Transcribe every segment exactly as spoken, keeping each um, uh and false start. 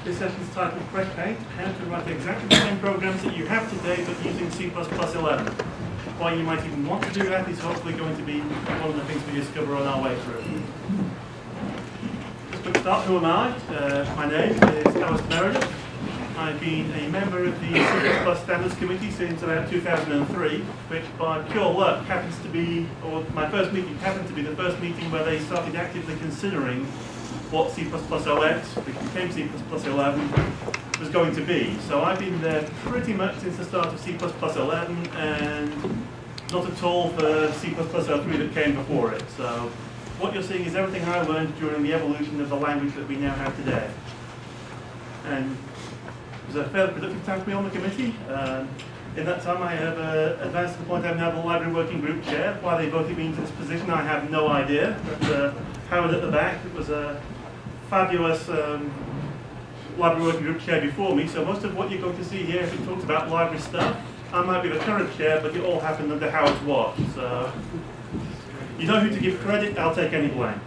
This session is titled Fresh Paint, how to write exactly the same programs that you have today but using C plus plus eleven. Why you might even want to do that is hopefully going to be one of the things we discover on our way through. Just a quick start, who am I? Uh, my name is Alisdair Meredith. I've been a member of the C plus plus Standards Committee since about two thousand three, which by pure luck happens to be, or my first meeting happened to be the first meeting where they started actively considering what C plus plus O X, which became C plus plus eleven, was going to be. So I've been there pretty much since the start of C plus plus eleven, and not at all for C plus plus oh three that came before it. So what you're seeing is everything I learned during the evolution of the language that we now have today. And it was a fairly productive time for me on the committee. Um, in that time I have uh, advanced to the point I'm now the library working group chair. Why they voted me into this position I have no idea. But uh, Howard at the back, it was a fabulous um, library working group chair before me, so most of what you're going to see here, if it talks about library stuff, I might be the current chair, but it all happened under Howard's watch. So you know who to give credit, I'll take any blame.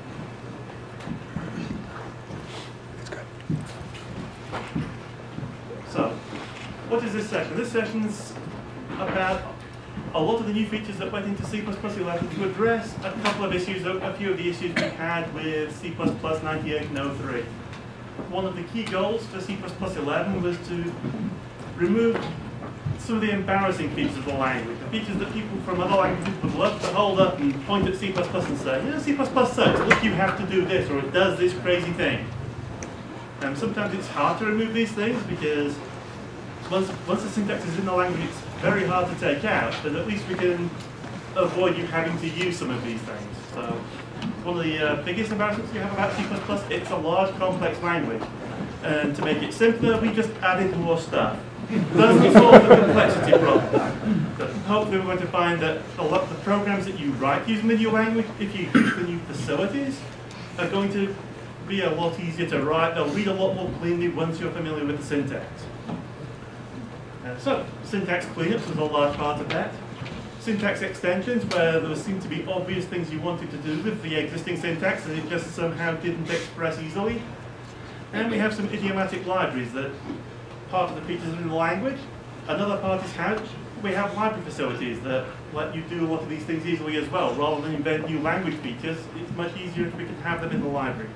So, what is this section? This session's about a lot of the new features that went into C plus plus eleven to address a couple of issues, a few of the issues we had with C plus plus ninety-eight and oh three. One of the key goals for C plus plus eleven was to remove some of the embarrassing features of the language, the features that people from other languages would love to hold up and point at C plus plus and say, you know, C plus plus sucks, look, you have to do this, or it does this crazy thing. And sometimes it's hard to remove these things because once, once the syntax is in the language, it's very hard to take out, but at least we can avoid you having to use some of these things. So one of the uh, biggest embarrassments you have about C plus plus, it's a large, complex language. And to make it simpler, we just added more stuff. Doesn't solve the complexity problem. But hopefully we're going to find that a lot of the programs that you write using the new language, if you use the new facilities, are going to be a lot easier to write. They'll read a lot more cleanly once you're familiar with the syntax. Uh, so, syntax cleanups was a large part of that. Syntax extensions, where there seemed to be obvious things you wanted to do with the existing syntax and it just somehow didn't express easily. And we have some idiomatic libraries that part of the features are in the language. Another part is how we have library facilities that let you do a lot of these things easily as well. Rather than invent new language features, it's much easier if we can have them in the library.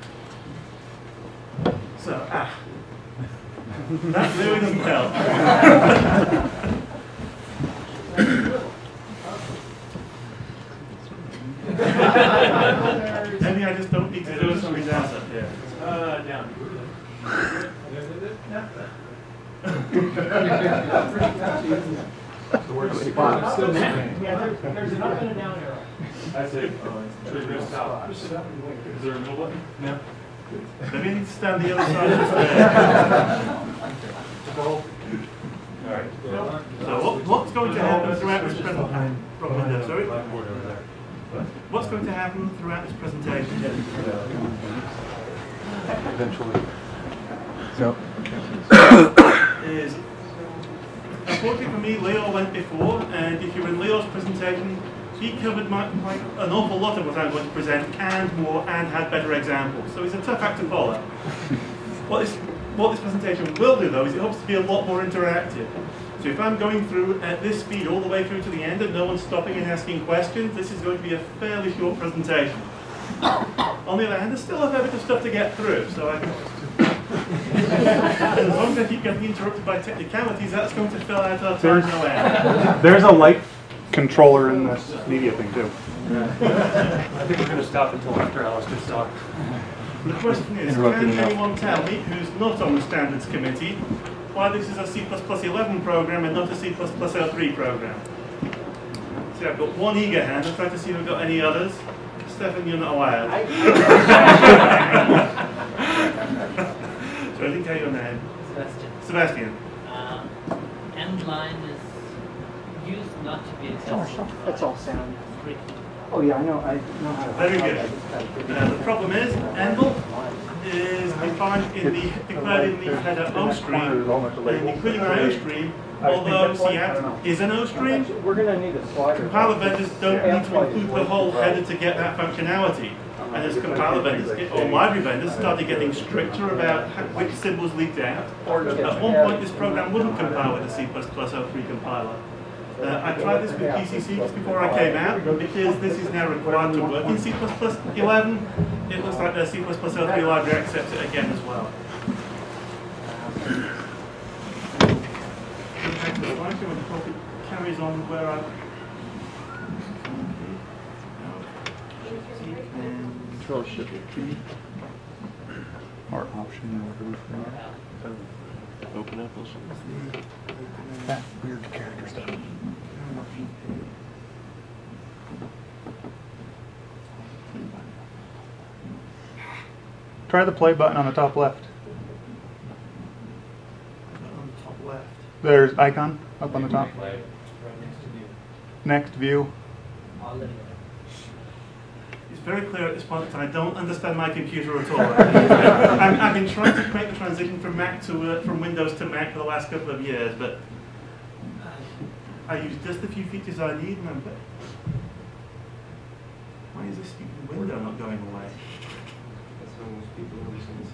So, ah. That really doesn't help. Maybe I just don't need to do something down up here. Uh, down. The word is yeah, there's an up and a down arrow. That's it. Oh, is there a middle button? No. Maybe I need to stand the other side of the stairs. Alright. So what, what's going to happen throughout this presentation? Sorry? What's going to happen throughout this presentation? Eventually. So. Is, unfortunately for me, Leo went before, and if you were in Leo's presentation, he covered my, my, an awful lot of what I'm going to present, and more, and had better examples. So it's a tough act to follow. What this, what this presentation will do, though, is it hopes to be a lot more interactive. So if I'm going through at this speed all the way through to the end and no one's stopping and asking questions, this is going to be a fairly short presentation. On the other hand, there's still a fair bit of stuff to get through, so I can... as long as I keep getting interrupted by technicalities, that's going to fill out our time no end. There's a light controller in this media thing too. I think we're going to stop until after Alisdair's talk. The question is, can anyone tell me, who's not on the Standards Committee, why this is a C plus plus eleven program and not a C plus plus oh three program? See, I've got one eager hand. I'm trying to see if we've got any others. Stefan, you're not allowed. So I didn't tell your name. Sebastian. Sebastian. Uh, end line is used not to be accessible. That's all sound. Free. Oh yeah, I know. I know how to. Very good. Uh, the problem is, Endel is defined in the declared in the header O stream, and including my O stream, although C A T is an O stream, We're gonna need a slider. compiler vendors don't need to include the whole header to get that functionality. And as compiler vendors get, or library vendors started getting stricter about which symbols leaked out, at one point this program wouldn't compile with the C plus plus oh three compiler. Uh, I tried this with P C C just before I came out, but because this is now required to work in C plus plus eleven, it looks like the C plus plus oh three library accepts it again as well. It carries on where I... Control shift key. Or option or Open apples. that weird character stuff. Try the play button on the top left. On the top left. There's icon up on the top. Right next to view. Next view. Already there. It's very clear at this point that I don't understand my computer at all. I'm, I've been trying to make the transition from Mac to uh, from Windows to Mac for the last couple of years, but I use just the few features I need, and I'm. Why is this stupid window not going away? That's how most people understand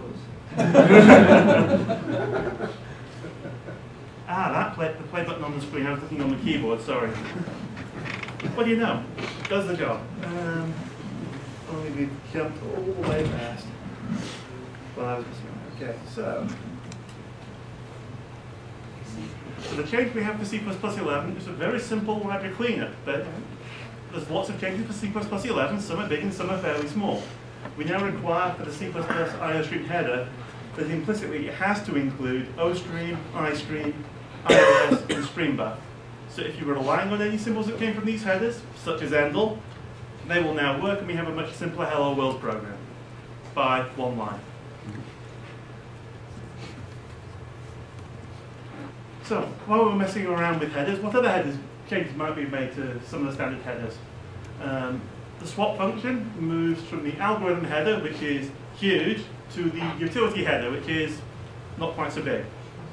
C plus plus. Ah, that play, the play button on the screen. I was looking on the keyboard. Sorry. What do you know? Does the job. Um, only we jumped all the way past. Well, I was okay. So, so the change we have for C plus plus eleven is a very simple library cleanup, but there's lots of changes for C plus plus eleven. Some are big and some are fairly small. We now require for the C plus plus iostream header that implicitly it has to include ostream, istream, ios, and streambuff. So if you were relying on any symbols that came from these headers, such as endl, they will now work, and we have a much simpler Hello World program by one line. So while we're messing around with headers, what other headers changes might be made to some of the standard headers? Um, the swap function moves from the algorithm header, which is huge, to the utility header, which is not quite so big.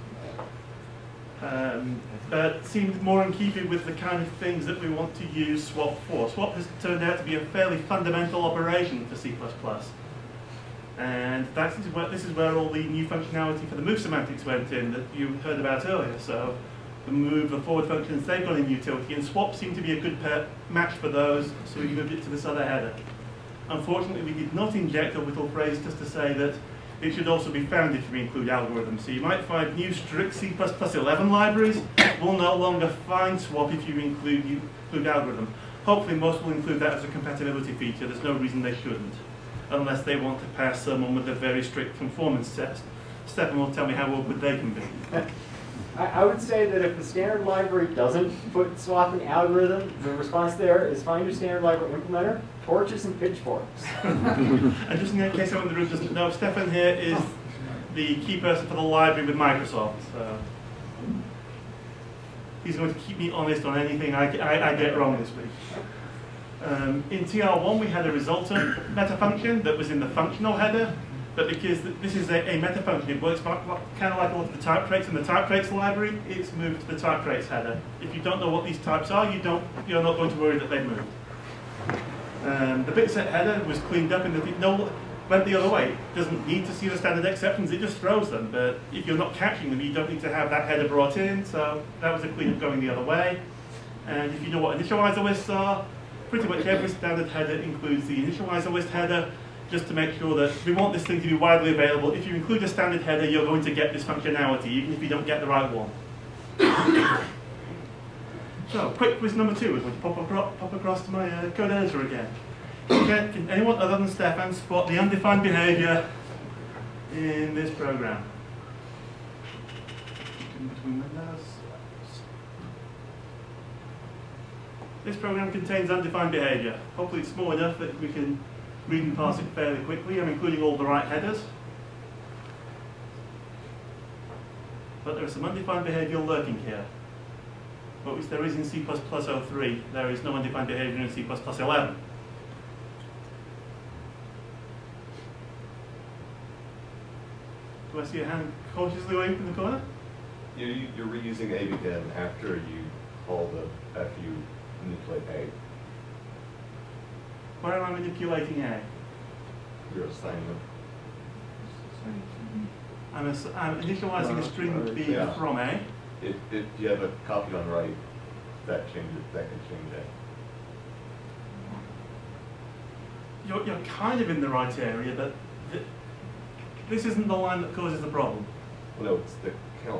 Um, but seemed more in keeping with the kind of things that we want to use swap for. Swap has turned out to be a fairly fundamental operation for C plus plus. And that is where, this is where all the new functionality for the move semantics went in that you heard about earlier. So the move, the forward functions, they've gone in utility, and swap seemed to be a good pair match for those, so we moved it to this other header. Unfortunately, we did not inject a little phrase just to say that it should also be found if you include algorithms. So you might find new strict C plus plus eleven libraries will no longer find swap if you include, you include algorithm. Hopefully most will include that as a compatibility feature. There's no reason they shouldn't, unless they want to pass someone with a very strict conformance test. Stefan will tell me how awkward they can be. I, I would say that if the standard library doesn't put swap in algorithm, the response there is find your standard library implementer, torches and pitchforks. And just in case anyone in the room doesn't know, Stefan here is the key person for the library with Microsoft. So he's going to keep me honest on anything I, I, I get wrong this week. Um, in T R one we had a resultant meta function that was in the functional header, but because th this is a, a meta function, it works kind of like a lot of the type traits in the type traits library. It's moved to the type traits header. If you don't know what these types are, you don't, you're not going to worry that they've moved. Um, the bitset header was cleaned up, and the no went the other way. It doesn't need to see the standard exceptions; it just throws them. But if you're not catching them, you don't need to have that header brought in. So that was a cleanup going the other way. And if you know what initializer lists are, pretty much every standard header includes the initializer list header, just to make sure that we want this thing to be widely available. If you include a standard header, you're going to get this functionality, even if you don't get the right one. So, quick quiz number two. We're going to pop, acro pop across to my uh, code editor again. Can, can anyone other than Stefan spot the undefined behavior in this program? In between windows. This program contains undefined behavior. Hopefully it's small enough that we can read and parse it fairly quickly. I'm including all the right headers. But there is some undefined behavior lurking here. But which there is in C plus plus oh three, there is no undefined behavior in C plus plus eleven. Do I see a hand cautiously waving in the corner? You're, you're reusing A begin after you call the, after you manipulate A. Where am I manipulating A? Your assignment. I'm, ass I'm initializing a string B Yeah. from A. If, if you have a copy on write, that changes, that can change A. You're, you're kind of in the right area, but th this isn't the line that causes the problem. No, it's the count.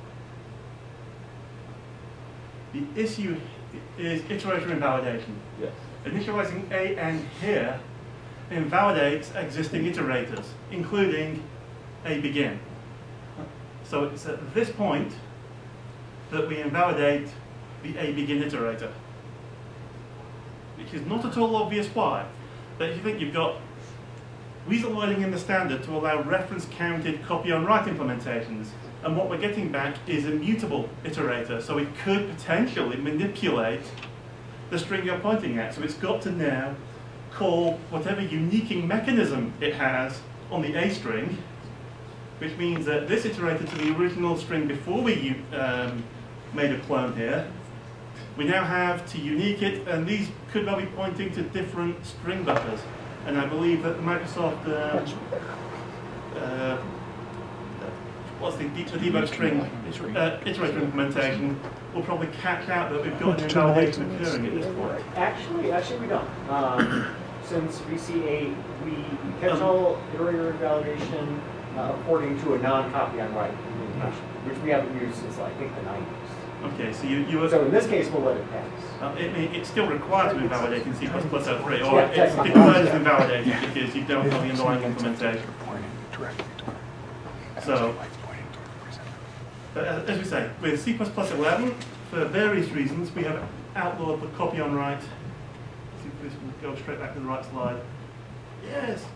The issue is iterator invalidation. Yes. Initializing A N here invalidates existing iterators, including A begin. So it's at this point that we invalidate the A begin iterator, which is not at all obvious why. But if you think you've got weasel wording in the standard to allow reference counted copy on write implementations, and what we're getting back is a mutable iterator, so it could potentially manipulate the string you're pointing at. So it's got to now call whatever uniquing mechanism it has on the A string, which means that this iterated to the original string before we um, made a clone here. We now have to unique it, and these could well be pointing to different string buffers. And I believe that Microsoft, uh, uh, what's the, the debug string uh, iterator implementation will probably catch out that we've got an invalidation occurring at this point. Actually, actually we don't. Um, since we see a, we catch all iterator invalidation uh, according to a non-copy on write implementation, which we haven't used since, I think, the nineties. Okay, so you, you were, So in this case, we'll let it pass. uh, it, it- it's still required to invalidate in C plus plus oh three, or Yeah, it's technically. declared as invalidated because you don't have the underlying implementation. So, but as as we say, with C plus plus eleven, for various reasons, we have outlawed the copy on write. See if this will go straight back to the right slide. Yes.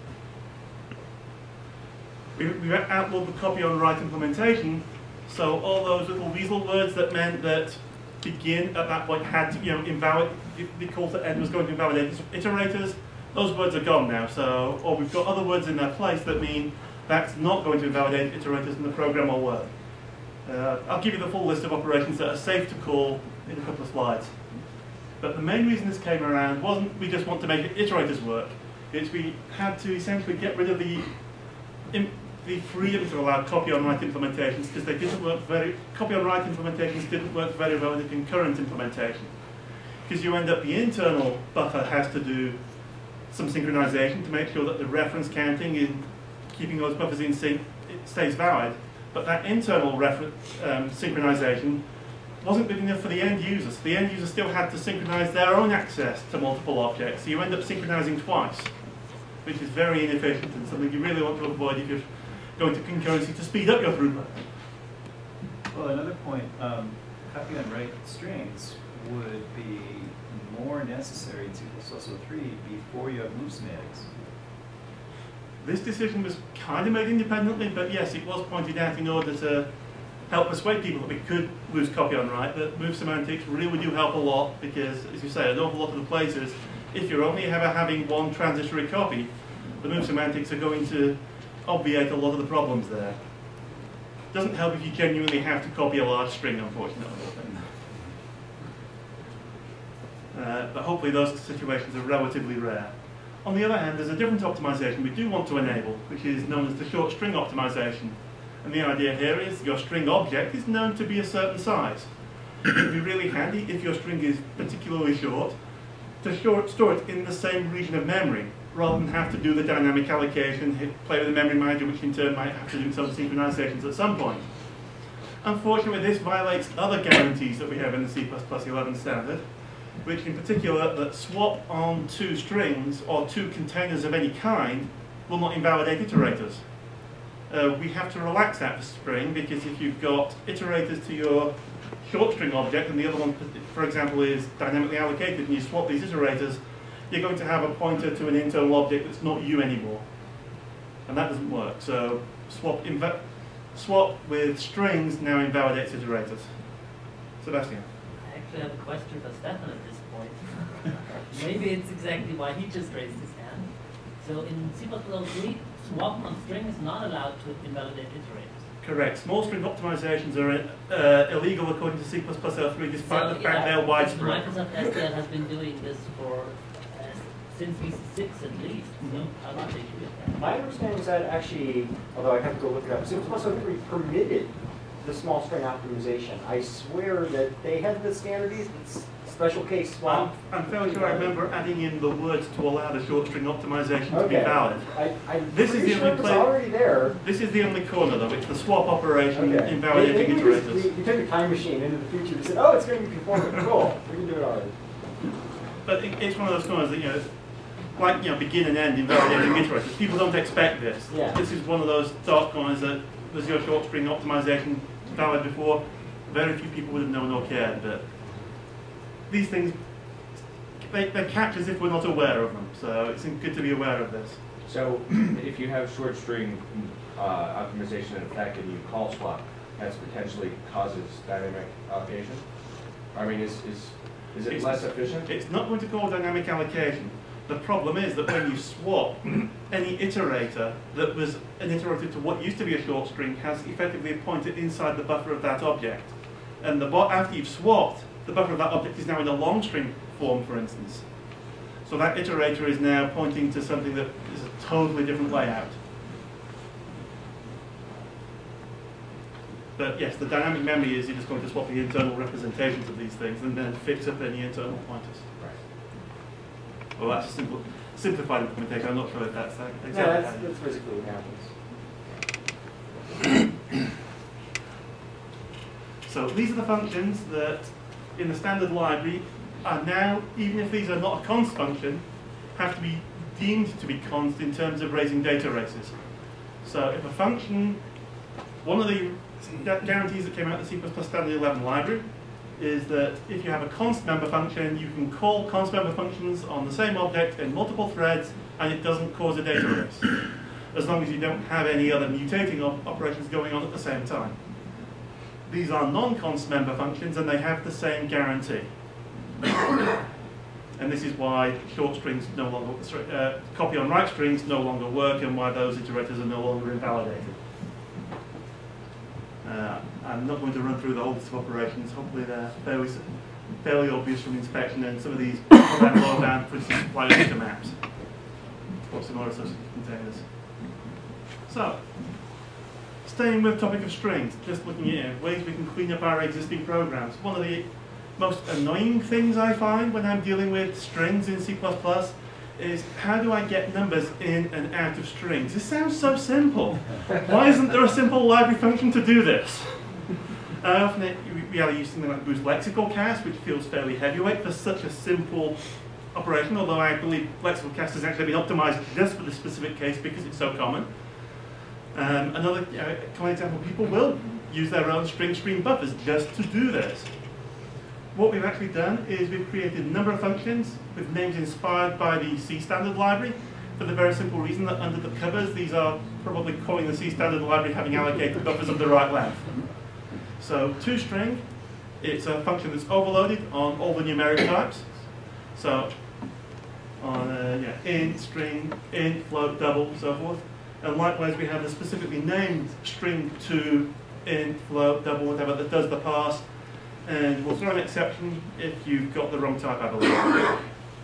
We, we outlawed the copy on write implementation, so all those little weasel words that meant that begin at that point had to, you know, invalid, the call to end was going to invalidate iterators, those words are gone now. So, or we've got other words in their place that mean that's not going to invalidate iterators and the program will work. Uh, I'll give you the full list of operations that are safe to call in a couple of slides. But the main reason this came around wasn't we just want to make iterators work. It's we had to essentially get rid of the im the freedom to allow copy on write implementations because they didn't work very. Copy on write implementations didn't work very well in the concurrent implementation because you end up the internal buffer has to do some synchronization to make sure that the reference counting in keeping those buffers in sync it stays valid. But that internal reference um, synchronization wasn't good enough for the end users. The end user still had to synchronize their own access to multiple objects. So you end up synchronizing twice, which is very inefficient and something you really want to avoid if you're going to concurrency to speed up your throughput. Well, another point, um, copy on write strings would be more necessary in C plus plus oh three before you have move semantics. This decision was kind of made independently, but yes, it was pointed out in order to help persuade people that we could lose copy on write, that move semantics really do help a lot because, as you say, an awful lot of the places, if you're only ever having one transitory copy, the move semantics are going to obviate a lot of the problems there. Doesn't help if you genuinely have to copy a large string, unfortunately. Uh, but hopefully those situations are relatively rare. On the other hand, there's a different optimization we do want to enable, which is known as the short string optimization. And the idea here is your string object is known to be a certain size. It would be really handy if your string is particularly short to short, store it in the same region of memory, rather than have to do the dynamic allocation, hit, play with the memory manager, which in turn might have to do some synchronizations at some point. Unfortunately, this violates other guarantees that we have in the C plus plus eleven standard, which in particular that swap on two strings or two containers of any kind will not invalidate iterators. Uh, we have to relax that for string because if you've got iterators to your short string object and the other one, for example, is dynamically allocated and you swap these iterators, you're going to have a pointer to an internal object that's not you anymore. And that doesn't work. So swap, swap with strings now invalidates iterators. Sebastian. I actually have a question for Stefan at this point. Maybe it's exactly why he just raised his hand. So in C plus plus oh three, swap on string is not allowed to invalidate iterators. Correct. Small string optimizations are uh, illegal according to C plus plus L three, despite So, the fact yeah, they are widespread. Microsoft S D L has been doing this for uh, since V C six at least. So Mhm. how did they do it? My understanding is that actually, although I have to go look it up, C plus plus oh three permitted the small string optimization. I swear that they had the standards, it's special case I'm, swap. I'm fairly sure I remember adding in the words to allow the short string optimization to be Okay. valid. I, I'm This is pretty the sure only it was place- already there. This is the only corner though, it's the swap operation Okay. invalidating Maybe we, just- iterators. we, we took a time machine into the future and said, oh, it's going to be conformant. Cool, we can do it already. But it, it's one of those corners that, you know, like, you know, begin and end invalidating iterators. People don't expect this. Yeah. This is one of those dark corners that was your short string optimization valid before? Very few people would have known or cared, but these things, they, they catch as if we're not aware of them. So it's good to be aware of this. So if you have short string uh, optimization in effect and you call swap, that potentially causes dynamic allocation? I mean, is, is, is it It's- less efficient? It's not going to call dynamic allocation. The problem is that when you swap, any iterator that was an iterator to what used to be a short string has effectively a pointer inside the buffer of that object. And the bo after you've swapped, the buffer of that object is now in a long string form, for instance. So that iterator is now pointing to something that is a totally different layout. But yes, the dynamic memory is you're just going to swap the internal representations of these things and then fix up any internal pointers. Right. Well, that's a simple, simplified implementation. I'm not sure if that's that Yeah, exactly. that's, how you- that's basically what happens. So these are the functions that, in the standard library, are now, even if these are not a const function, have to be deemed to be const in terms of raising data races. So if a function, one of the gu- guarantees that came out of the C plus plus standard eleven library is that if you have a const member function, you can call const member functions on the same object in multiple threads, and it doesn't cause a data race, as long as you don't have any other mutating op operations going on at the same time. These are non-const member functions, and they have the same guarantee. And this is why short strings no longer, uh, copy on write strings no longer work, and why those iterators are no longer invalidated. Uh, I'm not going to run through the whole list of operations. Hopefully they're fairly, fairly obvious from inspection, and some of these are low down, for instance, apply data maps or similar associated containers. So, staying with the topic of strings, just looking at ways we can clean up our existing programs. One of the most annoying things I find when I'm dealing with strings in C plus plus is how do I get numbers in and out of strings? This sounds so simple. Why isn't there a simple library function to do this? I often we either use something like boost lexical cast, which feels fairly heavyweight for such a simple operation, although I believe lexical cast has actually been optimized just for this specific case because it's so common. Um, another uh, common example, people will use their own string stream buffers just to do this. What we've actually done is we've created a number of functions with names inspired by the C standard library for the very simple reason that under the covers these are probably calling the C standard library having allocated buffers of the right length. So toString, it's a function that's overloaded on all the numeric types. So on uh, yeah, int, string, int, float, double, so forth. And likewise we have a specifically named string to int, float, double, whatever that does the parse. And we'll throw an exception if you've got the wrong type, I believe.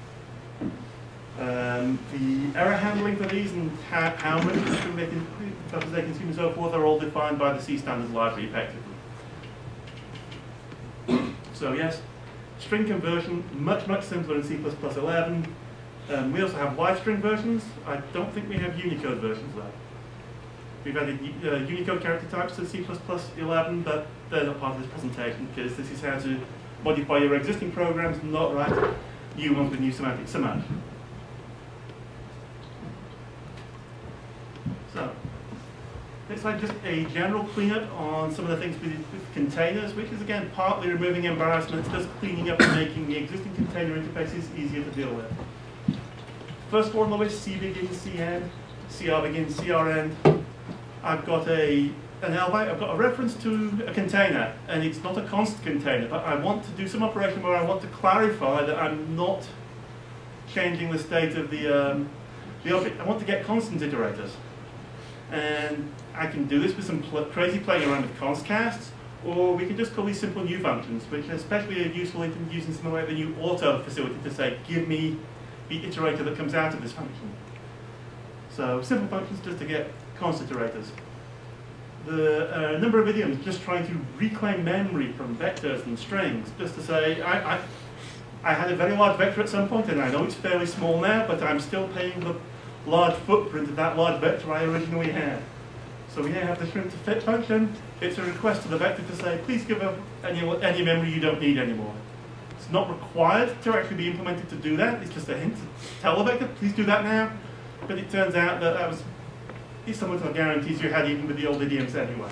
Um, the error handling for these and how, how much string they can, buffers they consume and so forth are all defined by the C standard library effectively. So yes, string conversion, much, much simpler in C plus plus eleven. Um, we also have wide string versions. I don't think we have Unicode versions though. We've added uh, Unicode character types to C plus plus eleven, but they're not part of this presentation because this is how to modify your existing programs, not write new ones with new semantic summary. So, it's like just a general cleanup on some of the things we did with containers, which is again partly removing embarrassments, just cleaning up and making the existing container interfaces easier to deal with. First one on the list, C begins, C end, C R begins, C R end. I've got a an L V, I've got a reference to a container, and it's not a const container, but I want to do some operation where I want to clarify that I'm not changing the state of the um, the object. I want to get constant iterators. And I can do this with some pl crazy playing around with const casts, or we can just call these simple new functions, which especially are useful in using something like the new auto facility to say, give me the iterator that comes out of this function. So simple functions just to get const iterators. The uh, number of idioms just trying to reclaim memory from vectors and strings, just to say, I, I, I had a very large vector at some point, and I know it's fairly small now, but I'm still paying the large footprint of that large vector I originally had. So we now have the shrink to fit function. It's a request to the vector to say, please give up any, any memory you don't need anymore. It's not required to actually be implemented to do that. It's just a hint to tell the vector, please do that now. But it turns out that that was similar to the guarantees you had even with the old idioms anyway.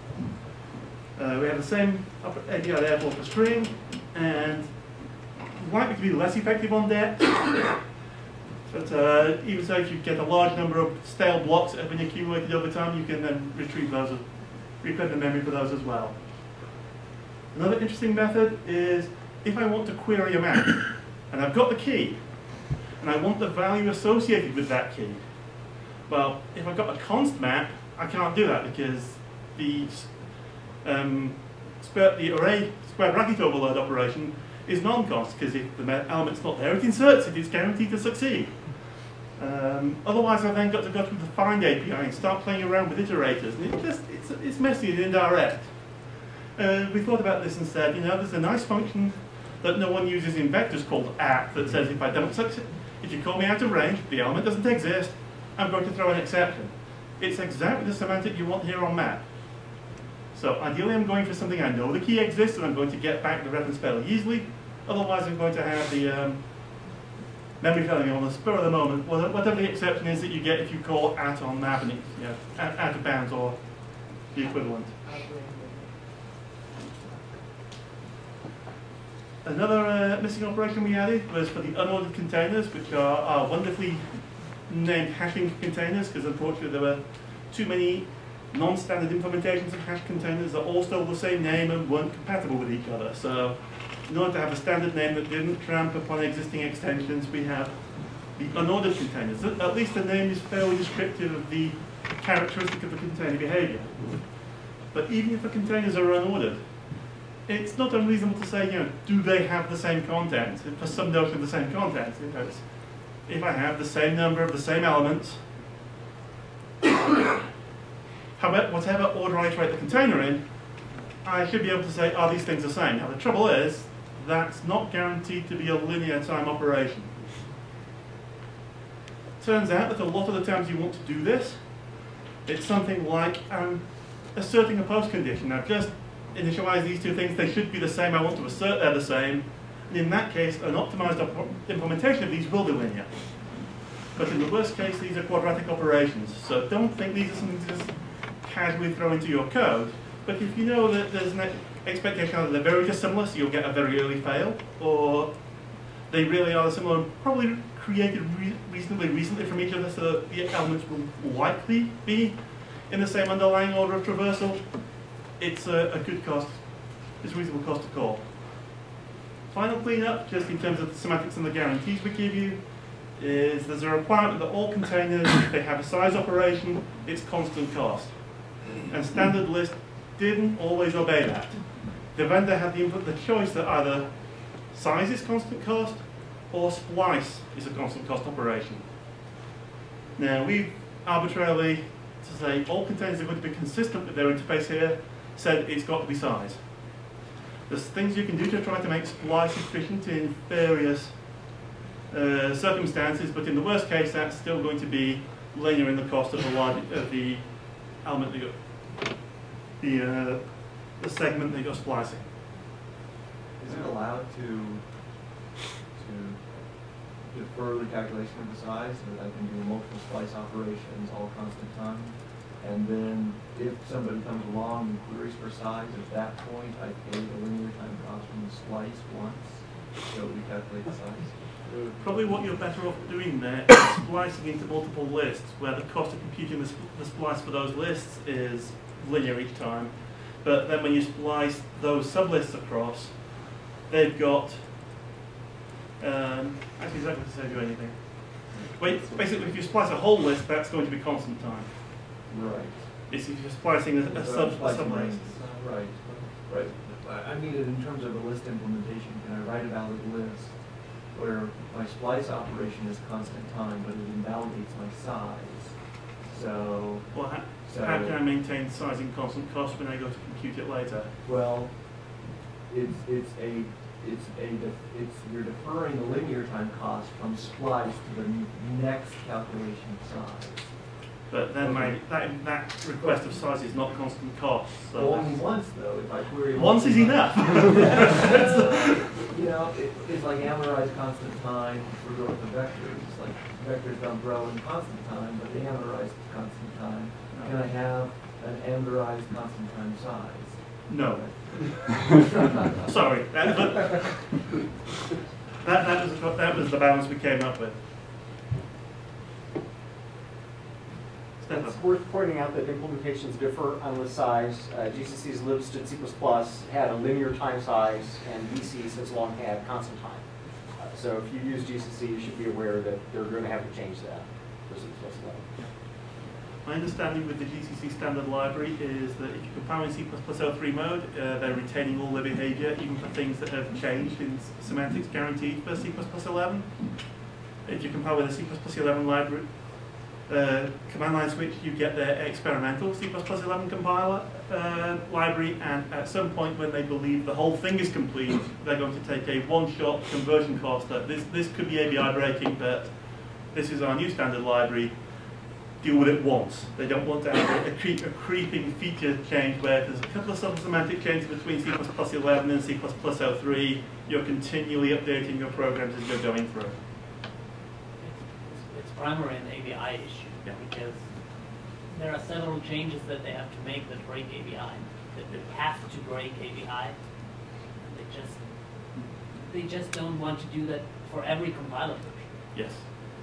Uh, we have the same A P I there for string, and likely to be less effective on depth. But uh, even so, if you get a large number of stale blocks that have been accumulated over time, you can then retrieve those, replay the memory for those as well. Another interesting method is if I want to query a map, and I've got the key, and I want the value associated with that key. Well, if I've got a const map, I can't do that because the, um, the array square bracket overload operation is non-const, because if the element's not there, it inserts it, it's guaranteed to succeed. Um, otherwise, I've then got to go through the find A P I and start playing around with iterators, and it just, it's, it's messy and indirect. Uh, we thought about this and said, you know, there's a nice function that no one uses in vectors called at that says if I don't succeed, if you call me out of range, the element doesn't exist, I'm going to throw an exception. It's exactly the semantic you want here on map. So ideally I'm going for something I know the key exists and I'm going to get back the reference fairly easily. Otherwise I'm going to have the um, memory failing on the spur of the moment, whatever the exception is that you get if you call at on map and it's, you know, out, out of bounds or the equivalent. Another uh, missing operation we added was for the unordered containers, which are, are wonderfully named hashing containers, because unfortunately there were too many non-standard implementations of hash containers that all stole the same name and weren't compatible with each other. So in order to have a standard name that didn't tramp upon existing extensions, we have the unordered containers. At least the name is fairly descriptive of the characteristic of the container behavior. But even if the containers are unordered, it's not unreasonable to say, you know, do they have the same content? For some notion of the same content. You know, if I have the same number of the same elements, however, whatever order I iterate the container in, I should be able to say, are these things the same? Now the trouble is, that's not guaranteed to be a linear time operation. Turns out that a lot of the times you want to do this, it's something like um, asserting a post condition. I've just initialized these two things, they should be the same, I want to assert they're the same. And in that case, an optimized op implementation of these will be linear. But in the worst case, these are quadratic operations. So don't think these are something to just casually throw into your code. But if you know that there's an expectation that they're very dissimilar, so you'll get a very early fail, or they really are similar and probably created re reasonably recently from each other, so that the elements will likely be in the same underlying order of traversal, it's a, a good cost, it's a reasonable cost to call. Final cleanup, just in terms of the semantics and the guarantees we give you, is there's a requirement that all containers, if they have a size operation, it's constant cost. And standard list didn't always obey that. The vendor had the input, the choice that either size is constant cost or splice is a constant cost operation. Now we arbitrarily, to say all containers are going to be consistent with their interface here, said it's got to be size. There's things you can do to try to make splice efficient in various uh, circumstances, but in the worst case, that's still going to be linear in the cost of the large, of the element that you're, the uh, the segment that you're splicing. Is it allowed to to defer the calculation of the size so that I can do multiple splice operations all constant time? And then if somebody comes along and queries for size, at that point I pay the linear time cost from the splice once, so we calculate the size? Probably what you're better off doing there is splicing into multiple lists, where the cost of computing the, sp the splice for those lists is linear each time. But then when you splice those sublists across, they've got, um, actually is that going to save you anything? Wait, basically if you splice a whole list, that's going to be constant time. Right. It's just splicing a, a sub, Splicing sub range. Right, right. I I mean it in terms of a list implementation. Can I write a valid list where my splice operation is constant time, but it invalidates my size? So, Well, how, so how can I maintain size in constant cost when I go to compute it later? well, it's it's a it's a def- it's you're deferring the linear time cost from splice to the n- next calculation of size. But then my that, that request of size is not constant cost. So Well, only once though, if I query. once is enough. You know, it, it's like amortized constant time for growth of vectors. Like vectors don't grow in constant time, but they amortize constant time. Can I have an amortized constant time size? No. Sorry, that, but that, that, was, that was the balance we came up with. Stefan. It's worth pointing out that implementations differ on list size. Uh, G C C's libstd C plus plus had a linear time size, and V C's has long had constant time. Uh, so if you use G C C, you should be aware that they're going to have to change that for C plus plus eleven. My understanding with the G C C standard library is that if you compile in C plus plus oh three mode, uh, they're retaining all their behavior, even for things that have changed in semantics guaranteed for C plus plus eleven. If you compile with a C plus plus eleven library, uh, command line switch, you get their experimental C plus plus eleven compiler uh, library, and at some point when they believe the whole thing is complete, they're going to take a one-shot conversion cost that this, this could be A B I breaking, but this is our new standard library. Deal with it once. They don't want to have a, a, creep, a creeping feature change where there's a couple of subtle semantic changes between C plus plus eleven and C plus plus oh three. You're continually updating your programs as you're going through. It's, it's primarily an A B I issue, Yeah. because there are several changes that they have to make that break A B I, that they have to break A B I. And they just they just don't want to do that for every compiler version. Yes.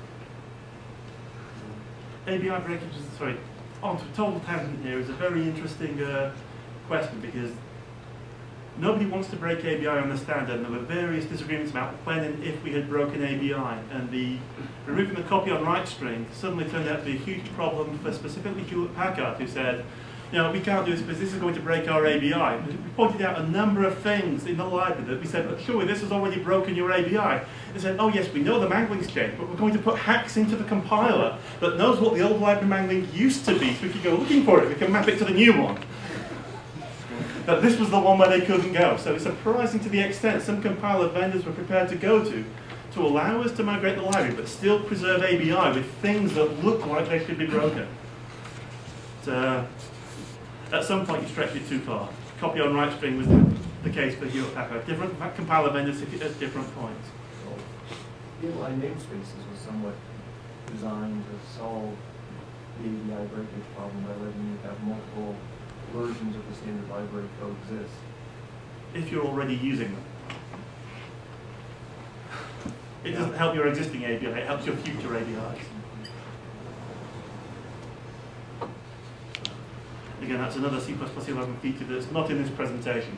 A B I breakage is, sorry, onto a total tangent here, is a very interesting uh, question, because nobody wants to break A B I on the standard, and there were various disagreements about when and if we had broken A B I, and the removing the copy on write string suddenly turned out to be a huge problem for specifically Hewlett Packard, who said, you know, we can't do this because this is going to break our A B I. We pointed out a number of things in the library that we said, but surely this has already broken your A B I. They said, oh yes, we know the mangling's changed, but we're going to put hacks into the compiler that knows what the old library mangling used to be, so we can go looking for it, we can map it to the new one. But this was the one where they couldn't go. So it's surprising to the extent some compiler vendors were prepared to go to, to allow us to migrate the library, but still preserve A B I with things that look like they should be broken. So, at some point you stretch it too far. Copy on write string was the, the case for Hewlett Packard. Different compiler vendors hit it at different points. Inline namespaces was somewhat designed to solve the A B I breakage problem by letting you have multiple versions of the standard library coexist. If you're already using them. It doesn't help your existing A B I, it helps your future A B Is. Again, that's another C plus plus eleven feature that's not in this presentation.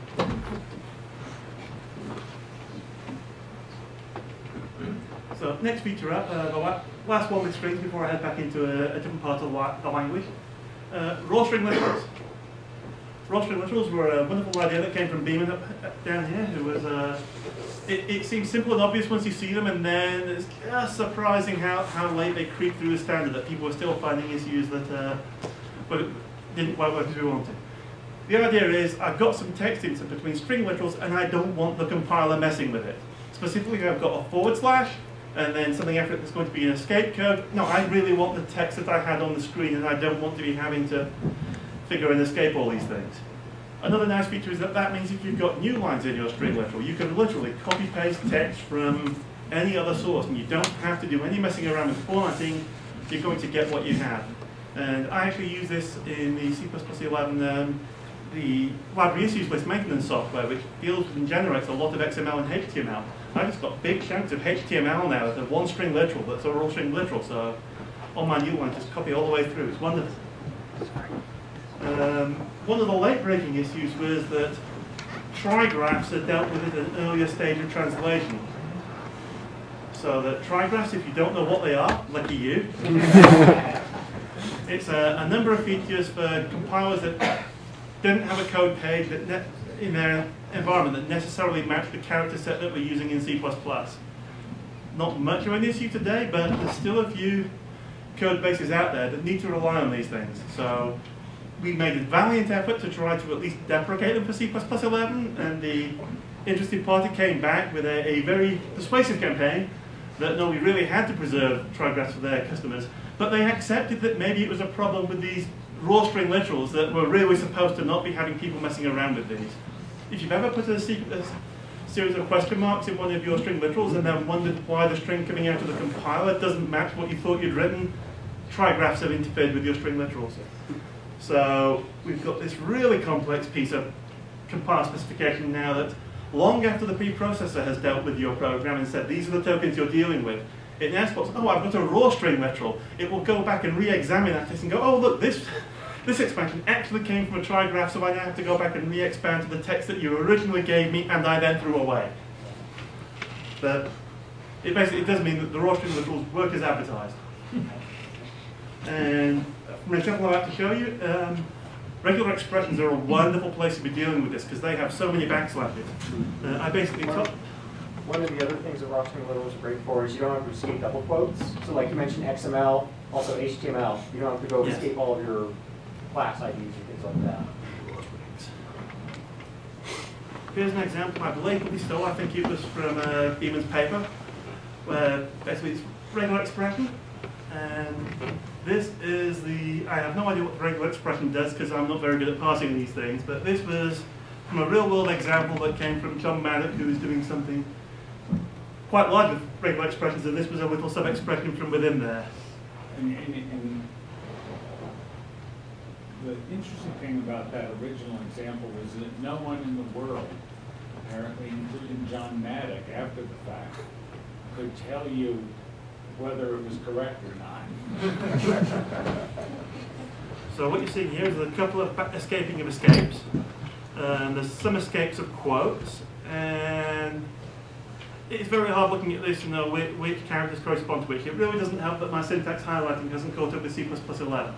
So next feature up, uh, the la last one with strings before I head back into a, a different part of la the language. Uh, raw string literals. Raw string literals were a wonderful idea that came from Beeman up, up down here, who was, uh, it, it seems simple and obvious once you see them, and then it's just surprising how, how late they creep through the standard, that people are still finding issues that uh, well, didn't quite work as we wanted. The idea is, I've got some text in between string literals, and I don't want the compiler messing with it. Specifically, I've got a forward slash, and then something after it that's going to be an escape code. No, I really want the text that I had on the screen, and I don't want to be having to figure and escape all these things. Another nice feature is that that means if you've got new lines in your string literal, you can literally copy-paste text from any other source, and you don't have to do any messing around with formatting. You're going to get what you have. And I actually use this in the C plus plus eleven, um, the library issues list maintenance software, which deals with and generates a lot of X M L and H T M L. I just got big chunks of H T M L now with a one string literal that's a raw string literal, so on my new one, just copy all the way through. It's wonderful. Um, one of the late breaking issues was that trigraphs are dealt with at an earlier stage of translation. So that trigraphs, if you don't know what they are, lucky you. It's a, a number of features for compilers that didn't have a code page that ne in their environment that necessarily matched the character set that we're using in C plus plus. Not much of an issue today, but there's still a few code bases out there that need to rely on these things. So we made a valiant effort to try to at least deprecate them for C plus plus eleven, and the interested party came back with a, a very persuasive campaign that no, we really had to preserve trigraphs for their customers, but they accepted that maybe it was a problem with these raw string literals that were really supposed to not be having people messing around with these. If you've ever put a, a series of question marks in one of your string literals and then wondered why the string coming out of the compiler doesn't match what you thought you'd written, trigraphs have interfered with your string literals. So we've got this really complex piece of compile specification now that long after the preprocessor has dealt with your program and said these are the tokens you're dealing with, it now spots, oh, I've got a raw string literal. It will go back and re-examine that text and go, oh, look, this, this expansion actually came from a trigraph, so I now have to go back and re-expand to the text that you originally gave me and I then threw away. But it basically it does mean that the raw string literals work as advertised. And from an example I'm about to show you, um, regular expressions are a wonderful place to be dealing with this because they have so many backslashes. Uh, I basically One, took... one of the other things that raw string literals are great for is you don't have to escape double quotes. So like you mentioned X M L, also H T M L. You don't have to go Yes. escape all of your class I Ds and things like that. Here's an example I blatantly stole. I think it was from uh, Beeman's paper, where basically it's regular expression. And this is the, I have no idea what the regular expression does because I'm not very good at parsing these things, but this was from a real world example that came from John Maddock, who was doing something quite large with regular expressions, and this was a little sub-expression from within there. And, and, and the interesting thing about that original example was that no one in the world, apparently including John Maddock after the fact, could tell you whether it was correct or not. So what you're seeing here is a couple of escaping of escapes. And there's some escapes of quotes, and it's very hard looking at this to know which, which characters correspond to which. It really doesn't help that my syntax highlighting hasn't caught up with C plus plus eleven.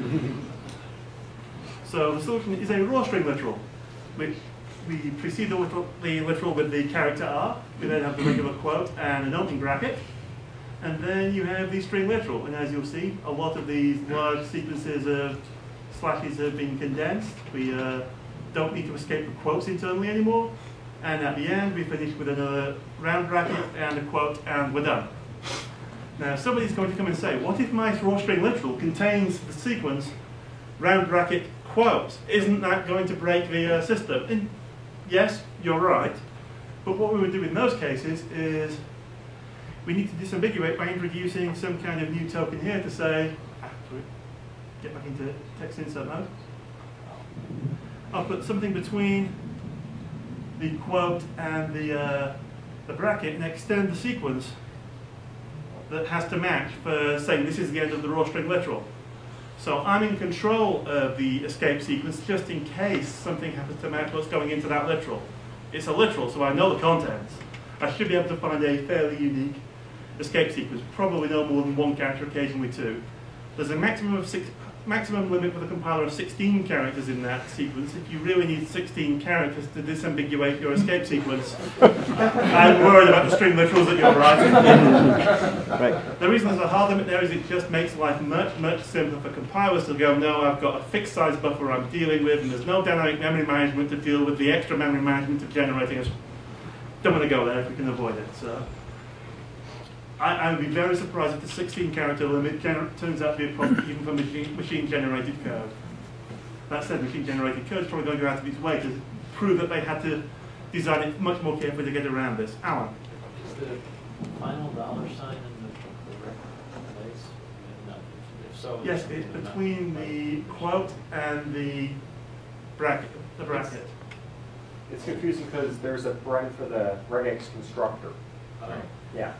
So the solution is a raw string literal, which we precede the literal, the literal with the character R. We then have the regular quote and an opening bracket. And then you have the string literal, and as you'll see, a lot of these large sequences of slashes have been condensed. We uh, don't need to escape the quotes internally anymore. And at the end, we finish with another round bracket and a quote, and we're done. Now, somebody's going to come and say, what if my raw string literal contains the sequence round bracket quotes? Isn't that going to break the uh, system? And yes, you're right. But what we would do in those cases is we need to disambiguate by introducing some kind of new token here to say, sorry, get back into text insert mode. I'll put something between the quote and the, uh, the bracket and extend the sequence that has to match for saying this is the end of the raw string literal. So I'm in control of the escape sequence just in case something happens to match what's going into that literal. It's a literal, so I know the contents. I should be able to find a fairly unique escape sequence, probably no more than one character, occasionally two. There's a maximum of six, maximum limit with a compiler of sixteen characters in that sequence. If you really need sixteen characters to disambiguate your escape sequence, I'm worried about the string literals that you're writing. Right. The reason there's a hard limit there is it just makes life much, much simpler for compilers to go, no, I've got a fixed size buffer I'm dealing with, and there's no dynamic memory management to deal with the extra memory management of generating a... Don't want to go there if we can avoid it. So. I, I would be very surprised if the sixteen character limit turns out to be a problem even for machine, machine generated code. That said, machine generated code is probably going to go out of its way to prove that they had to design it much more carefully to get around this. Alan? Is the final dollar sign in the correct place? No, if so, Yes, it's between the quote and the bracket. The bracket. It's, it's confusing because there's a brand for the regex constructor. Oh. Yeah.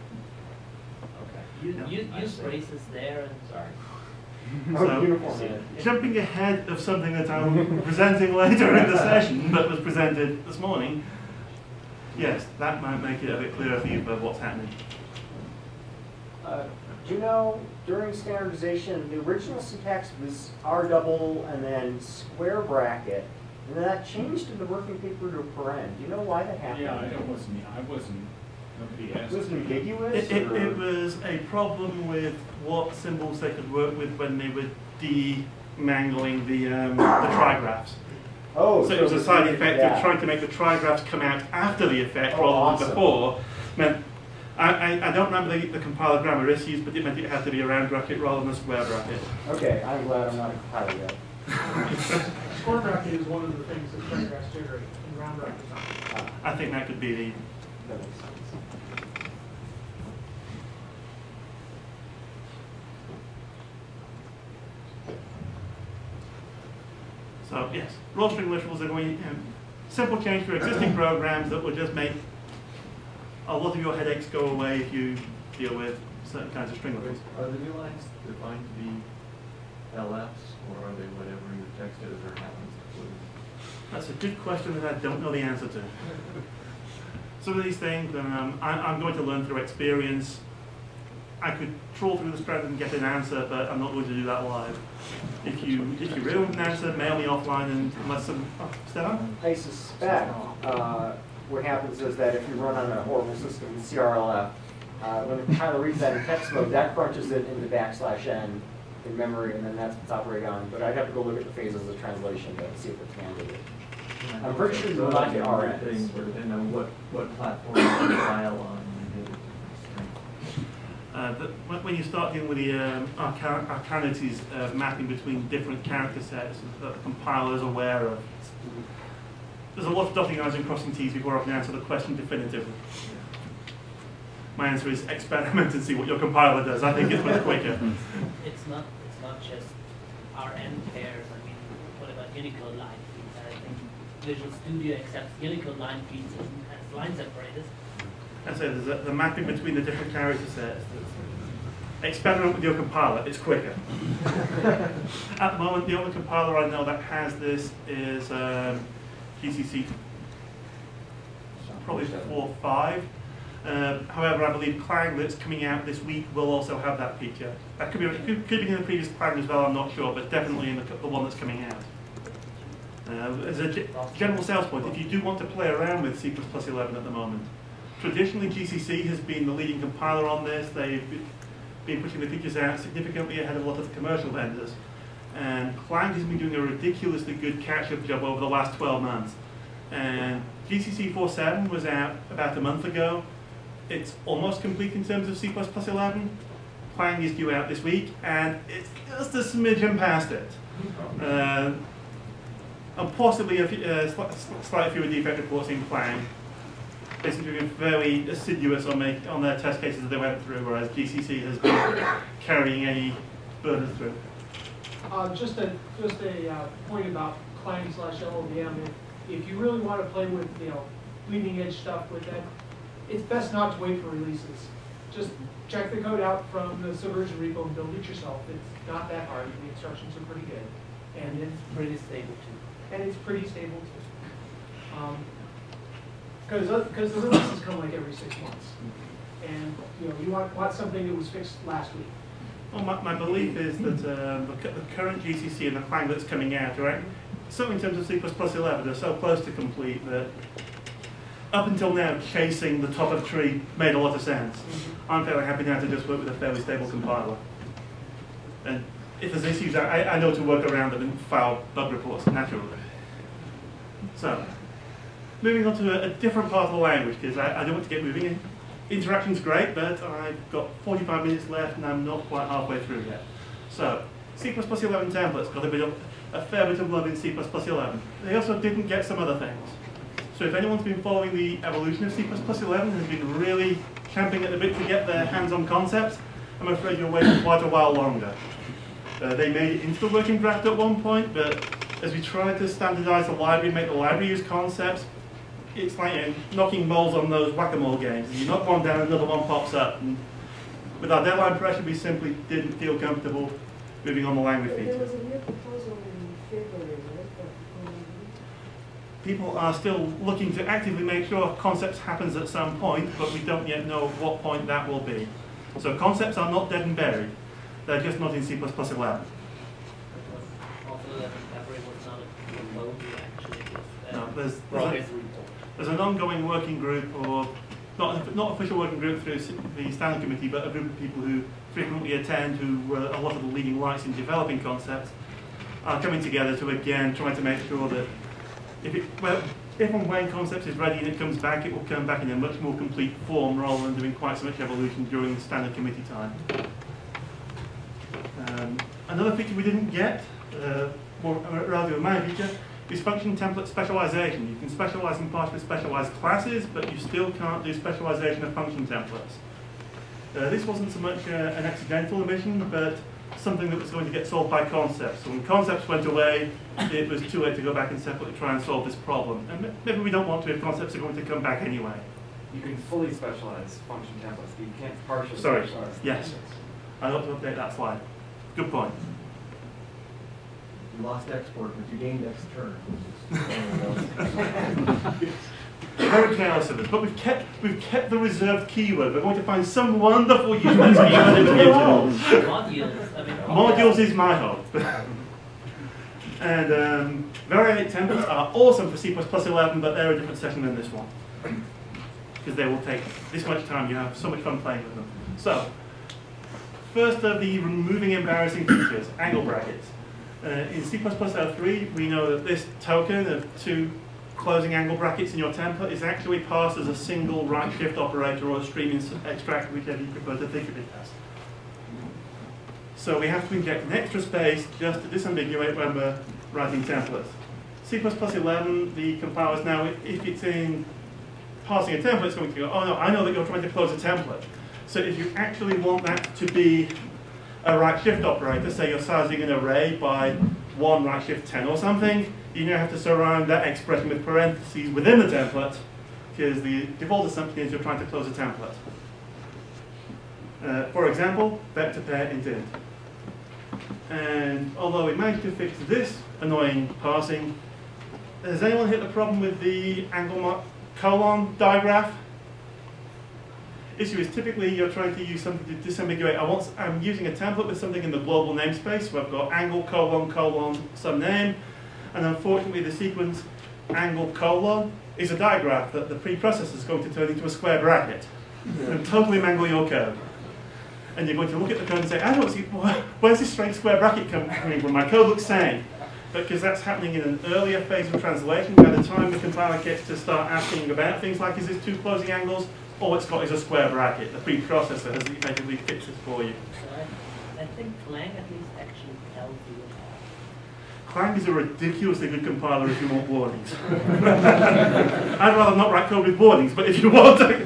Use, use, use braces there and sorry. So, uniform. Jumping ahead of something that I'm presenting later in the session, but was presented this morning, yes, that might make it a bit clearer for you about what's happening. Uh, do you know, during standardization, the original syntax was R double and then square bracket, and then that changed in the working paper to a paren. Do you know why that happened? Yeah, I wasn't, I wasn't, nobody asked. Was it ambiguous? It, it, or- it was a problem with what symbols they could work with when they were de-mangling the, um, the trigraphs. Oh, So it was a side effect yeah. of trying to make the trigraphs come out after the effect Oh, rather awesome. than before. Meant, I, I, I don't remember the, the compiler grammar issues, but it meant it had to be a round bracket rather than a square bracket. Okay, I'm glad I'm not a compiler yet. Square bracket is one of the things that trigraphs generate, and round bracket is not. Uh, I think that could be the. that makes sense. So yes, raw string literals are going to um, simple change to existing programs that will just make a lot of your headaches go away if you deal with certain kinds of string literals. Are the new lines defined to be L Fs, or are they whatever your text editor happens to put in? That's a good question that I don't know the answer to. Some of these things um, I, I'm going to learn through experience. I could trawl through the strand and get an answer, but I'm not going to do that live. If you if you really want an answer, mail me offline and unless some oh, Stefan? I suspect uh, what happens is that if you run on a horrible system with C R L F, uh, when the compiler reads that in text mode, that crunches it into backslash n in memory, and then that's what's operating on. But I'd have to go look at the phases of translation to see if it's handled it. I'm pretty sure you will not get R Ns. Things where depending on what, what platform you compile on. you get it. Uh, the, when when you start dealing with the um, arca arcanities of mapping between different character sets that the compiler is aware of, there's a lot of dotting I's and crossing T's before I can answer the question definitively. My answer is experiment and see what your compiler does. I think it's much quicker. It's not, it's not just R N pairs. I mean, what about Unicode line feeds? I think Visual Studio accepts Unicode line feeds as, as line separators. And so there's a, the mapping between the different character sets. Experiment with your compiler, it's quicker. At the moment, the only compiler I know that has this is um, G C C, probably four or five. Uh, however, I believe Clang that's coming out this week will also have that feature. That could be, it could, could be in the previous Clang as well, I'm not sure, but definitely in the, the one that's coming out. Uh, as a g general sales point, if you do want to play around with C plus plus eleven at the moment, traditionally G C C has been the leading compiler on this. They've been pushing the features out significantly ahead of a lot of the commercial vendors. And Clang has been doing a ridiculously good catch-up job over the last twelve months. And G C C four point seven was out about a month ago. It's almost complete in terms of C plus plus eleven. Clang is due out this week, and it's just a smidgen past it. Uh, and possibly a few, uh, sli slightly fewer defect reports in Clang. They seem to have been very assiduous on, make, on their test cases that they went through, whereas G C C has been carrying any burden through. Uh, just a just a uh, point about Clang slash L L V M. If, if you really want to play with you know bleeding edge stuff with that, it's best not to wait for releases. Just check the code out from the Subversion repo and build it yourself. It's not that hard. The instructions are pretty good, and It's pretty stable too. and it's pretty stable too. Um, Because because the releases come like every six months, and you know you want want something that was fixed last week. Well, my, my belief is that um, the, the current G C C and the Clang that's coming out, right, certainly in terms of C plus plus eleven, are so close to complete that up until now, chasing the top of the tree made a lot of sense. Mm-hmm. I'm fairly happy now to just work with a fairly stable compiler. And if there's issues, I, I know to work around them and file bug reports naturally. So, moving on to a, a different part of the language, because I, I don't want to get moving in. Interaction's great, but I've got forty-five minutes left and I'm not quite halfway through yet. So, C plus plus eleven templates got a, bit of, a fair bit of love in C plus plus eleven. They also didn't get some other things. So if anyone's been following the evolution of C plus plus eleven, has been really champing at the bit to get their hands on concepts, I'm afraid you'll wait quite a while longer. Uh, they made it into the working draft at one point, but as we tried to standardize the library, make the library use concepts, it's like you know, knocking moles on those whack-a-mole games. You knock one down, another one pops up. And with our deadline pressure, we simply didn't feel comfortable moving on the language feature. There was a new proposal in February, right? People are still looking to actively make sure concepts happens at some point, but we don't yet know what point that will be. So concepts are not dead and buried. They're just not in C plus plus eleven. Also, that recovery was not a remotely actually. It was, uh, No, there's, there's, progress a, report. there's an ongoing working group, or not not official working group through the standing committee, but a group of people who frequently attend, who were a lot of the leading lights in developing concepts, are coming together to again try to make sure that if it, well, if and when concepts is ready and it comes back, it will come back in a much more complete form rather than doing quite so much evolution during the standard committee time. Um, another feature we didn't get, uh, more a relatively minor feature, is function template specialization. You can specialize in partially specialized classes, but you still can't do specialization of function templates. Uh, this wasn't so much uh, an accidental omission, but something that was going to get solved by concepts. So when concepts went away, it was too late to go back and separately try and solve this problem. And maybe we don't want to if concepts are going to come back anyway. You can fully specialize function templates, but you can't partially Sorry. specialize. Yes. I ought to update that slide. Good point. You lost export, but you gained extern. Very careless of us, but we've kept we've kept the reserved keyword. We're going to find some wonderful use for this keyword in the future. Modules. I mean, Modules is my hope. And um, variate templates are awesome for C plus plus eleven, but they're a different session than this one because they will take this much time. You have so much fun playing with them. So, first of the removing embarrassing features, angle brackets. Uh, in C plus plus oh three, we know that this token of two closing angle brackets in your template is actually passed as a single right shift operator or a stream extract, whichever you prefer to think of it as. So we have to inject an extra space just to disambiguate when we're writing templates. C plus plus eleven, the compilers now, if it's in passing a template, it's going to go, oh no, I know that you're trying to close a template. So if you actually want that to be a right shift operator, say you're sizing an array by one right shift ten or something, you now have to surround that expression with parentheses within the template, because the default assumption is you're trying to close a template. Uh, for example, vector pair int int. And although we managed to fix this annoying parsing, has anyone hit the problem with the angle mark colon digraph? Issue is typically you're trying to use something to disambiguate. I want, I'm using a template with something in the global namespace, so I've got angle colon colon some name, and unfortunately the sequence angle colon is a digraph that the preprocessor is going to turn into a square bracket and totally mangle your code. And you're going to look at the code and say, I don't see, where's this strange square bracket coming from? My code looks sane. But because that's happening in an earlier phase of translation, by the time the compiler gets to start asking about things like, is this two closing angles? All it's got is a square bracket. The preprocessor has effectively fixed it for you. So I, I think Clang at least actually tells you how. Clang is a ridiculously good compiler if you want warnings. I'd rather not write code with warnings, but if you want to.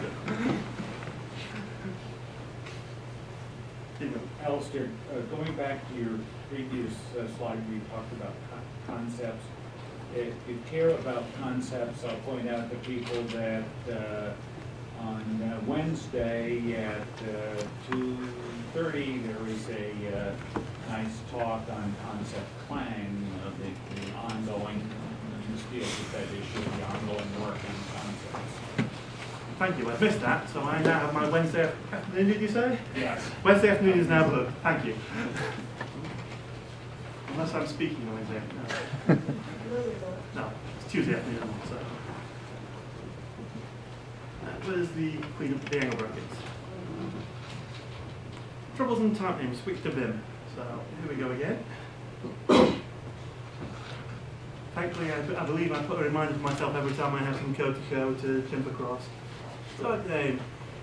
Alisdair, uh, going back to your previous uh, slide where you talked about con concepts, if you care about concepts, I'll point out to people that uh, on uh, Wednesday at uh, two thirty there is a uh, nice talk on concept Clang, uh, the, the ongoing, you just deal with that issue, the ongoing work on concepts. Thank you, I missed that, so I now have my Wednesday afternoon, did you say? Yes. Wednesday afternoon is now booked, thank you. Unless I'm speaking on Wednesday afternoon. No. No, it's Tuesday afternoon, so. That was the clean up the angle brackets. Troubles and type names, switch to Vim. So, here we go again. Thankfully, I, I believe I put a reminder for myself every time I have some code to show to jump across. Type name.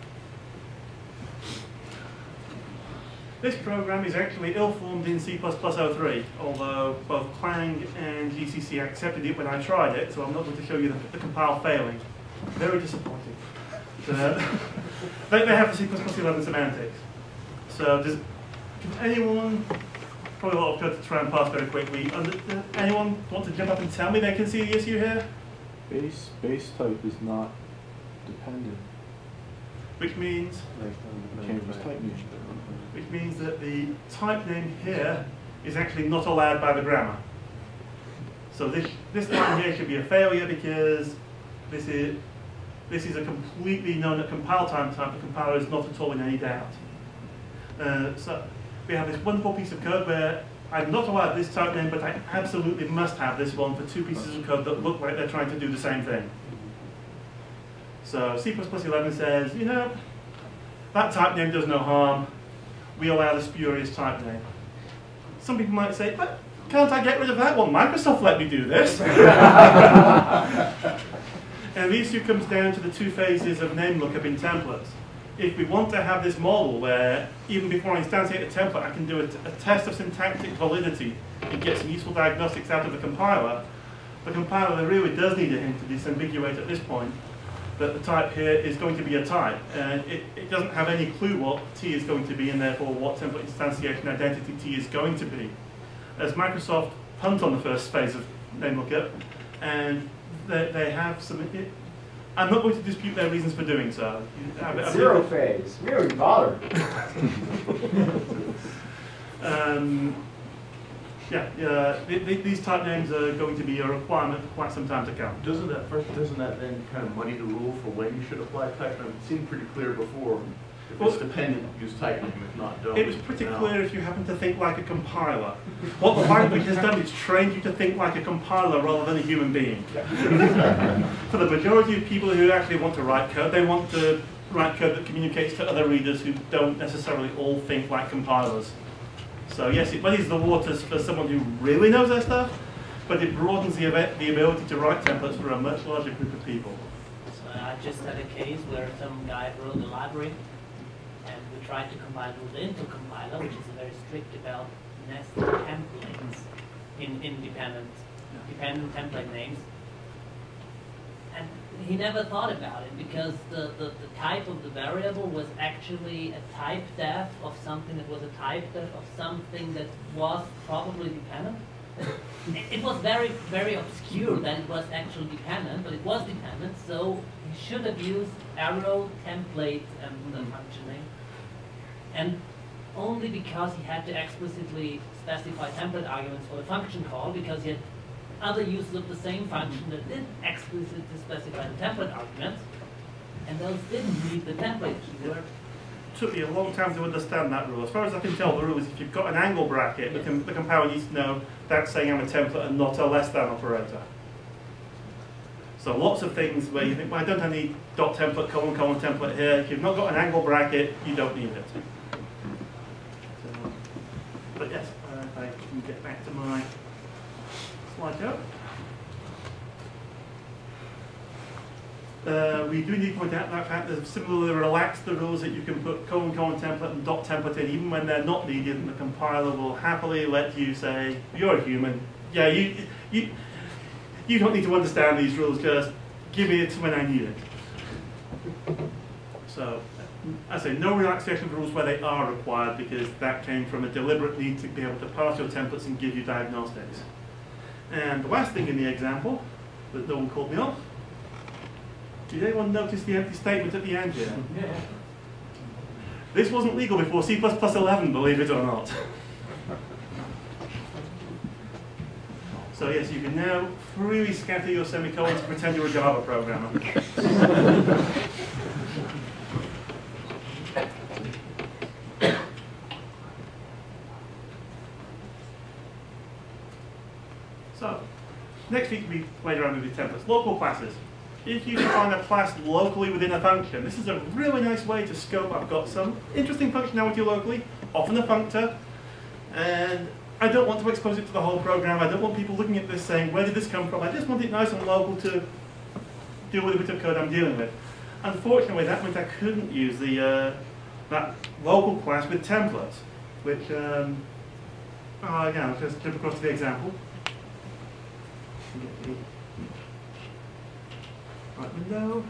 This program is actually ill-formed in C plus plus oh three, although both Clang and G C C accepted it when I tried it, so I'm not going to show you the, the compile failing. Very disappointing. Uh, they, they have the C plus plus eleven semantics. So does, does anyone, probably a lot of code to try and pass very quickly, under, does anyone want to jump up and tell me they can see the issue here? Base, base type is not dependent. Which means? You can't use type name. Which means that the type name here is actually not allowed by the grammar. So this, this line here should be a failure because this is, this is a completely known at compile time type. The compiler is not at all in any doubt. Uh, so we have this wonderful piece of code where I'm not allowed this type name, but I absolutely must have this one for two pieces of code that look like they're trying to do the same thing. So C plus plus eleven says, you know, that type name does no harm. We allow this spurious type name. Some people might say, but can't I get rid of that one? Microsoft let me do this. And the issue comes down to the two phases of name lookup in templates. If we want to have this model where even before I instantiate a template, I can do a, a test of syntactic validity and get some useful diagnostics out of the compiler, the compiler really does need a hint to disambiguate at this point that the type here is going to be a type, and it, it doesn't have any clue what T is going to be, and therefore what template instantiation identity T is going to be. As Microsoft punt on the first phase of name lookup, and they, they have some. It, I'm not going to dispute their reasons for doing so. I, I Zero phase. We don't even bother. um, yeah, yeah. Th th these type names are going to be a requirement for quite some time to come. Doesn't that first? Doesn't that then kind of muddy the rule for when you should apply type name? It seemed pretty clear before. If Well, it's dependent, use type name. If not, don't. It was pretty Now. clear if you happen to think like a compiler. What the language has done is trained you to think like a compiler rather than a human being. For the majority of people who actually want to write code, they want to write code that communicates to other readers who don't necessarily all think like compilers. So yes, it muddies the waters for someone who really knows their stuff, but it broadens the, the ability to write templates for a much larger group of people. So I just had a case where some guy wrote a library, and we tried to combine with the Intel compiler, which is a very strict about nested templates in independent, dependent template names. And he never thought about it because the, the, the type of the variable was actually a type def of something that was a type def of something that was probably dependent. It, it was very, very obscure that it was actually dependent, but it was dependent, so he should have used arrow template and the function name. And only because he had to explicitly specify template arguments for the function call, because he had other uses of the same function that did explicitly specify the template arguments, and those didn't need the template keyword. Took me a long time to understand that rule. As far as I can tell, the rule is if you've got an angle bracket, yes, the, com the compiler needs to know that's saying I'm a template and not a less than operator. So lots of things where you think, well, I don't need dot template, colon, colon template here. If you've not got an angle bracket, you don't need it. So, but yes, uh, if I can get back to my slideshow. Uh, we do need to point out that fact that similarly relaxed the rules that you can put colon colon template and dot template in even when they're not needed, and the compiler will happily let you say, you're a human, yeah, you you you don't need to understand these rules, just give me it when I need it. So I say no relaxation of rules where they are required, because that came from a deliberate need to be able to parse your templates and give you diagnostics. And the last thing in the example that no one called me off. Did anyone notice the empty statement at the end here? Yeah. This wasn't legal before C plus plus eleven, believe it or not. So yes, you can now freely scatter your semicolons and pretend you're a Java programmer. So, next week we played around with these templates. Local classes. If you define a class locally within a function, this is a really nice way to scope. I've got some interesting functionality locally, often a functor, and I don't want to expose it to the whole program. I don't want people looking at this saying, where did this come from? I just want it nice and local to deal with a bit of code I'm dealing with. Unfortunately, that meant I couldn't use the uh, that local class with templates, which, um, oh, again, I'll just jump across to the example. Right window.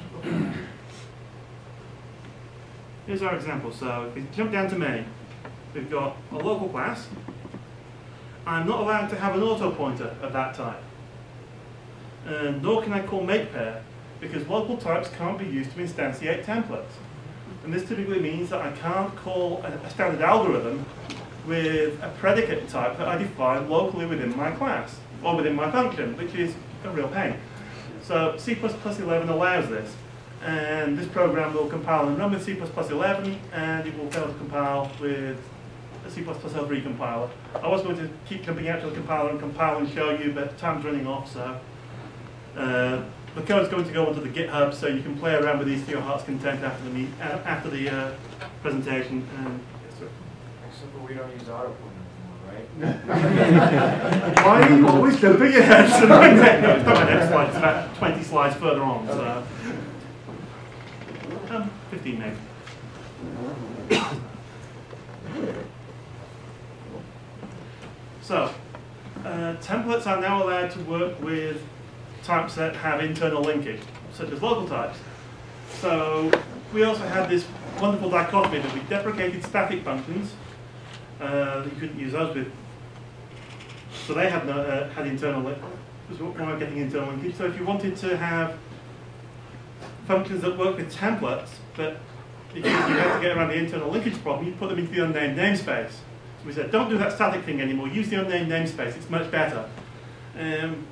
Here's our example. So if we jump down to main, we've got a local class. I'm not allowed to have an auto pointer of that type. And nor can I call makepair, because local types can't be used to instantiate templates. And this typically means that I can't call a, a standard algorithm with a predicate type that I define locally within my class, or within my function, which is a real pain. So C plus plus eleven allows this. And this program will compile and run with C plus plus eleven, and it will fail to compile with a C plus plus L three compiler. I was going to keep jumping out to the compiler and compile and show you, but time's running off, so uh, the code's going to go onto the GitHub, so you can play around with these to your heart's content after the meet, uh, after the uh, presentation. And yes, sir. Except for we don't use autopoint anymore, right? Why are you always jumping ahead? So my next, no, it's not my next slide. It's about twenty slides further on. So. Um, fifteen maybe. So, uh, templates are now allowed to work with types that have internal linkage, such as local types. So, we also had this wonderful dichotomy that we deprecated static functions. Uh, you couldn't use those with. So they had no, uh, had internal linkage. Was more getting internal linkage. So if you wanted to have functions that work with templates, but because you had to get around the internal linkage problem, you put them into the unnamed namespace. So we said, don't do that static thing anymore, use the unnamed namespace, it's much better. Um,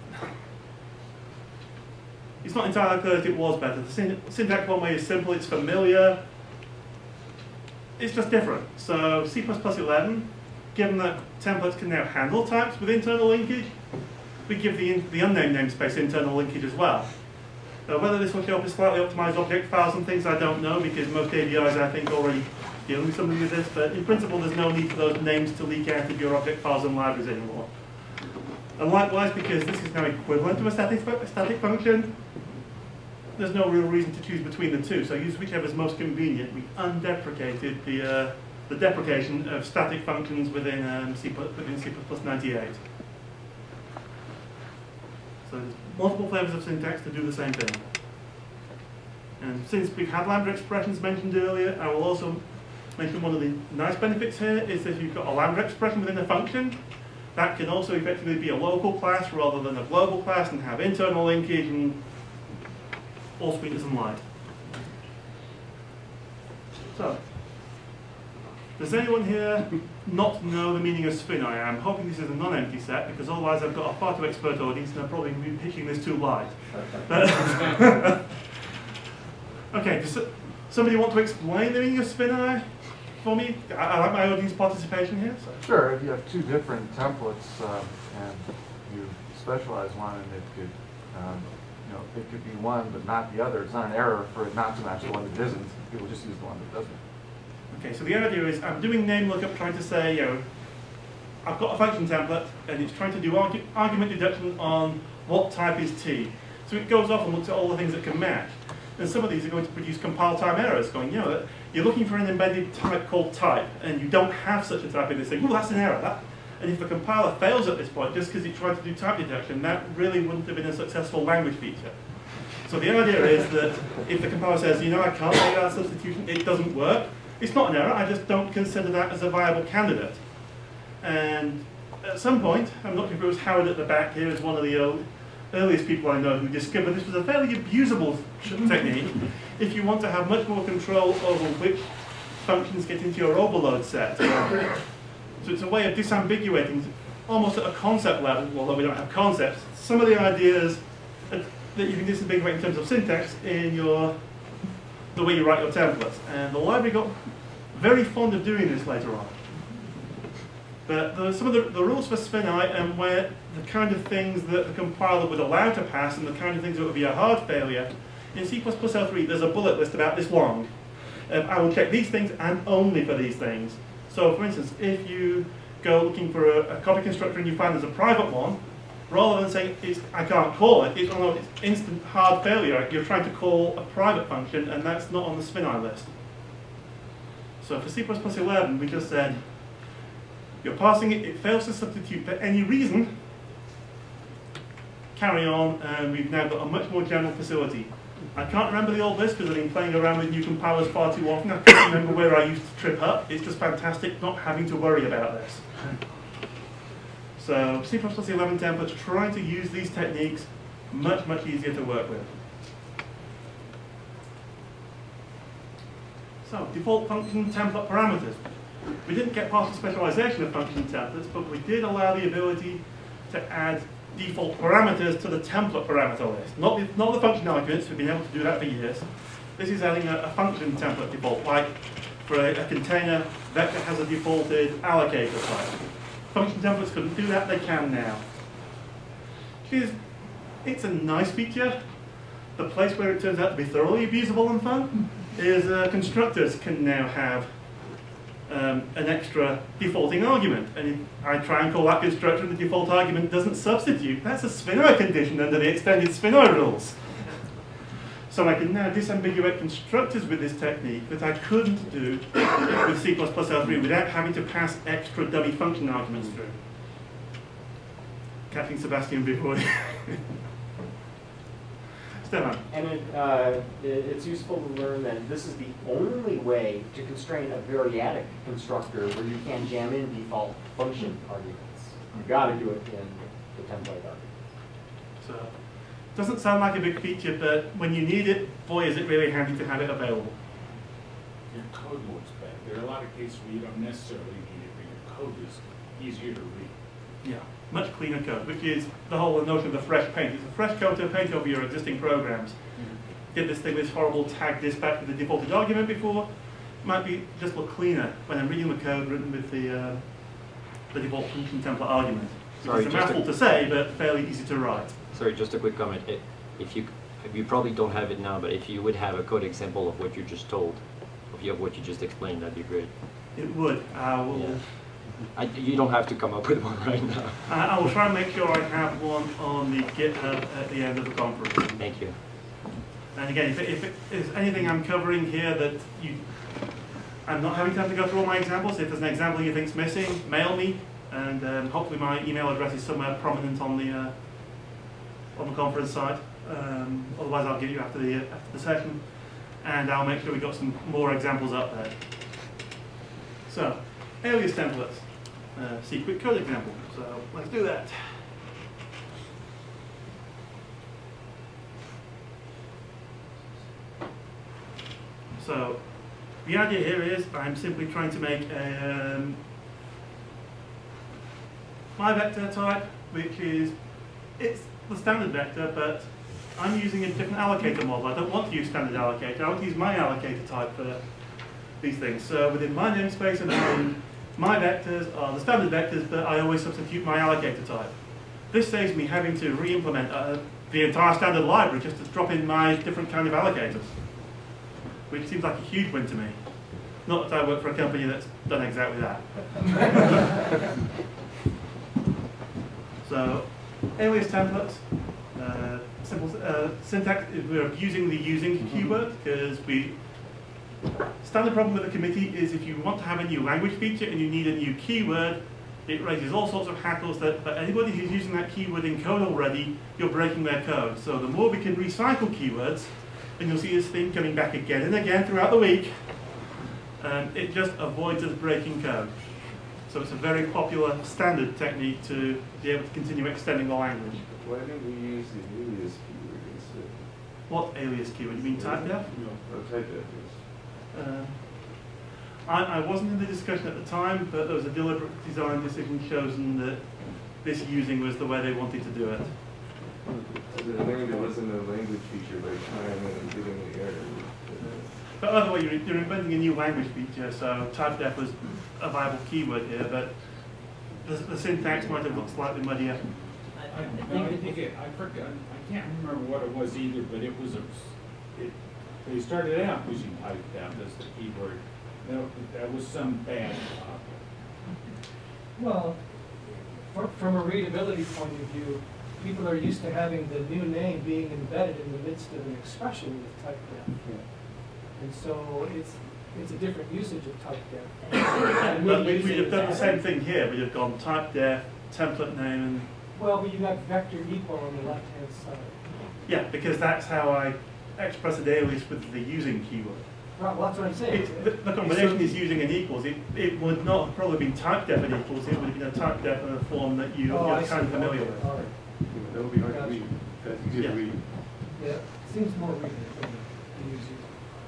it's not entirely clear that it was better. The syn syntax one way is simple, it's familiar, it's just different. So C plus plus eleven, given that templates can now handle types with internal linkage, we give the, in the unnamed namespace internal linkage as well. Uh, whether this will show up as slightly optimized object files and things, I don't know, because most A B Is, I think, already deal with something with this, but in principle, there's no need for those names to leak out of your object files and libraries anymore. And likewise, because this is now equivalent to a static, a static function, there's no real reason to choose between the two, so use whichever is most convenient. We undeprecated the, uh, the deprecation of static functions within, um, C, within C plus plus ninety-eight. So there's multiple flavors of syntax to do the same thing. And since we've had lambda expressions mentioned earlier, I will also mention one of the nice benefits here is that if you've got a lambda expression within a function, that can also effectively be a local class rather than a global class and have internal linkage and all sweetness and light. So, does anyone here not know the meaning of spin? I am hoping this is a non-empty set, because otherwise I've got a far too expert audience and I'll probably be pitching this too light. But okay, does somebody want to explain the meaning of spin for me? I, I like my audience participation here. So. Sure, if you have two different templates um, and you specialize one, and it could, um, you know, it could be one but not the other. It's not an error for it not to match the one that isn't. People just use the one that doesn't. Okay, so the idea is I'm doing name lookup trying to say, you know, I've got a function template and it's trying to do argu argument deduction on what type is T. So it goes off and looks at all the things that can match. And some of these are going to produce compile time errors going, you know, you're looking for an embedded type called type and you don't have such a type in this thing. Well, that's an error. That, and if the compiler fails at this point just because it tried to do type deduction, that really wouldn't have been a successful language feature. So the idea is that if the compiler says, you know, I can't make that substitution, it doesn't work. It's not an error, I just don't consider that as a viable candidate. And at some point, I'm not sure if it was Howard at the back here, is one of the early, earliest people I know who discovered this was a fairly abusable technique if you want to have much more control over which functions get into your overload set. So it's a way of disambiguating, almost at a concept level, although we don't have concepts, some of the ideas that, that you can disambiguate in terms of syntax in your the way you write your templates. And the library got very fond of doing this later on. But there are some of the, the rules for spin-I and where the kind of things that the compiler would allow to pass and the kind of things that would be a hard failure. In C plus plus L three, there's a bullet list about this long. Um, I will check these things and only for these things. So for instance, if you go looking for a, a copy constructor and you find there's a private one, rather than saying, it's, I can't call it, it's, oh, it's instant hard failure. You're trying to call a private function, and that's not on the spin-I list. So for C plus plus eleven, we just said, you're passing it, it fails to substitute for any reason, carry on, and we've now got a much more general facility. I can't remember the old list because I've been playing around with new compilers far too often. I can't remember where I used to trip up. It's just fantastic not having to worry about this. So C plus plus eleven templates trying to use these techniques much, much easier to work with. So default function template parameters. We didn't get past the specialization of function templates, but we did allow the ability to add default parameters to the template parameter list. Not the, not the function arguments, we've been able to do that for years, This is adding a, a function template default, like for a, a container, vector has a defaulted allocator type. Function templates couldn't do that, they can now. Which is, it's a nice feature. The place where it turns out to be thoroughly abusable and fun is uh, constructors can now have um, an extra defaulting argument. And if I try and call that constructor and the default argument doesn't substitute, that's a spinner condition under the extended spinner rules. So I can now disambiguate constructors with this technique that I couldn't do with C plus plus L three without having to pass extra dummy function arguments through. Catching Sebastian before you. Stefan. And it, uh, it, it's useful to learn that this is the only way to constrain a variadic constructor where you can jam in default function arguments. You've got to do it in the template argument. So, doesn't sound like a big feature, but when you need it, boy, is it really handy to have it available. Your code looks better. There are a lot of cases where you don't necessarily need it, but your code is easier to read. Yeah, much cleaner code, which is the whole notion of the fresh paint. It's a fresh coat to paint over your existing programs. Mm-hmm. Did this thing, this horrible tag dispatch with the defaulted argument before, might be just look cleaner when I'm reading the code written with the, uh, the default function template argument. Sorry, it's a mouthful to say, but fairly easy to write. Sorry, just a quick comment. If you, you probably don't have it now, but if you would have a code example of what you just told, of you- of what you just explained, that'd be great. It would. I will. Yeah. I, you don't have to come up with one right now. I, I will try and make sure I have one on the GitHub at the end of the conference. Thank you. And again, if, it, if it is anything I'm covering here that you, I'm not having time to go through all my examples. If there's an example you think's missing, mail me, and um, hopefully my email address is somewhere prominent on the uh, on the conference site. Um, otherwise, I'll give you after the uh, after the session, and I'll make sure we got some more examples up there. So, alias templates. Uh, see quick code example. So let's do that. So the idea here is I'm simply trying to make a um, my vector type, which is it's the standard vector, but I'm using a different allocator model. I don't want to use standard allocator. I want to use my allocator type for these things. So within my namespace and within my vectors are the standard vectors, but I always substitute my allocator type. This saves me having to re-implement uh, the entire standard library just to drop in my different kind of allocators, which seems like a huge win to me. Not that I work for a company that's done exactly that. So, alias templates, uh, simple uh, syntax, we're abusing the using mm-hmm. keyword because we standard problem with the committee is if you want to have a new language feature and you need a new keyword, it raises all sorts of hackles that, that anybody who's using that keyword in code already, you're breaking their code. So the more we can recycle keywords, and you'll see this thing coming back again and again throughout the week, um, it just avoids us breaking code. So it's a very popular standard technique to be able to continue extending the language. Why didn't we use the alias keyword instead? What alias keyword? You mean type def? No, type def. Uh, I, I wasn't in the discussion at the time, but there was a deliberate design decision chosen that this using was the way they wanted to do it. So the thing that wasn't a language feature by time and giving the error. But either way, you're, you're inventing a new language feature, so type def was a viable keyword here, but the, the syntax might have looked slightly muddier. I, I think it, I forgot, I can't remember what it was either, but it was a, it, they started out using type def as the keyword. No, that was some bad. Uh, well, for, from a readability point of view, people are used to having the new name being embedded in the midst of an expression with type def. Yeah. And so it's it's a different usage of type def. But we, we'd have done the same thing here. We'd have gone type def, template name, and well, but you got vector equal on the left hand side. Yeah, because that's how I express an alias with the using keyword. Right, well, that's what I'm saying. It, the, the combination is using an equals. It, it would not have probably been type def and equals. It would have been a type def in a form that you, oh, you're kind of familiar with. All right. That would be hard to read. That's easy to read. Yeah, seems more readable to use it.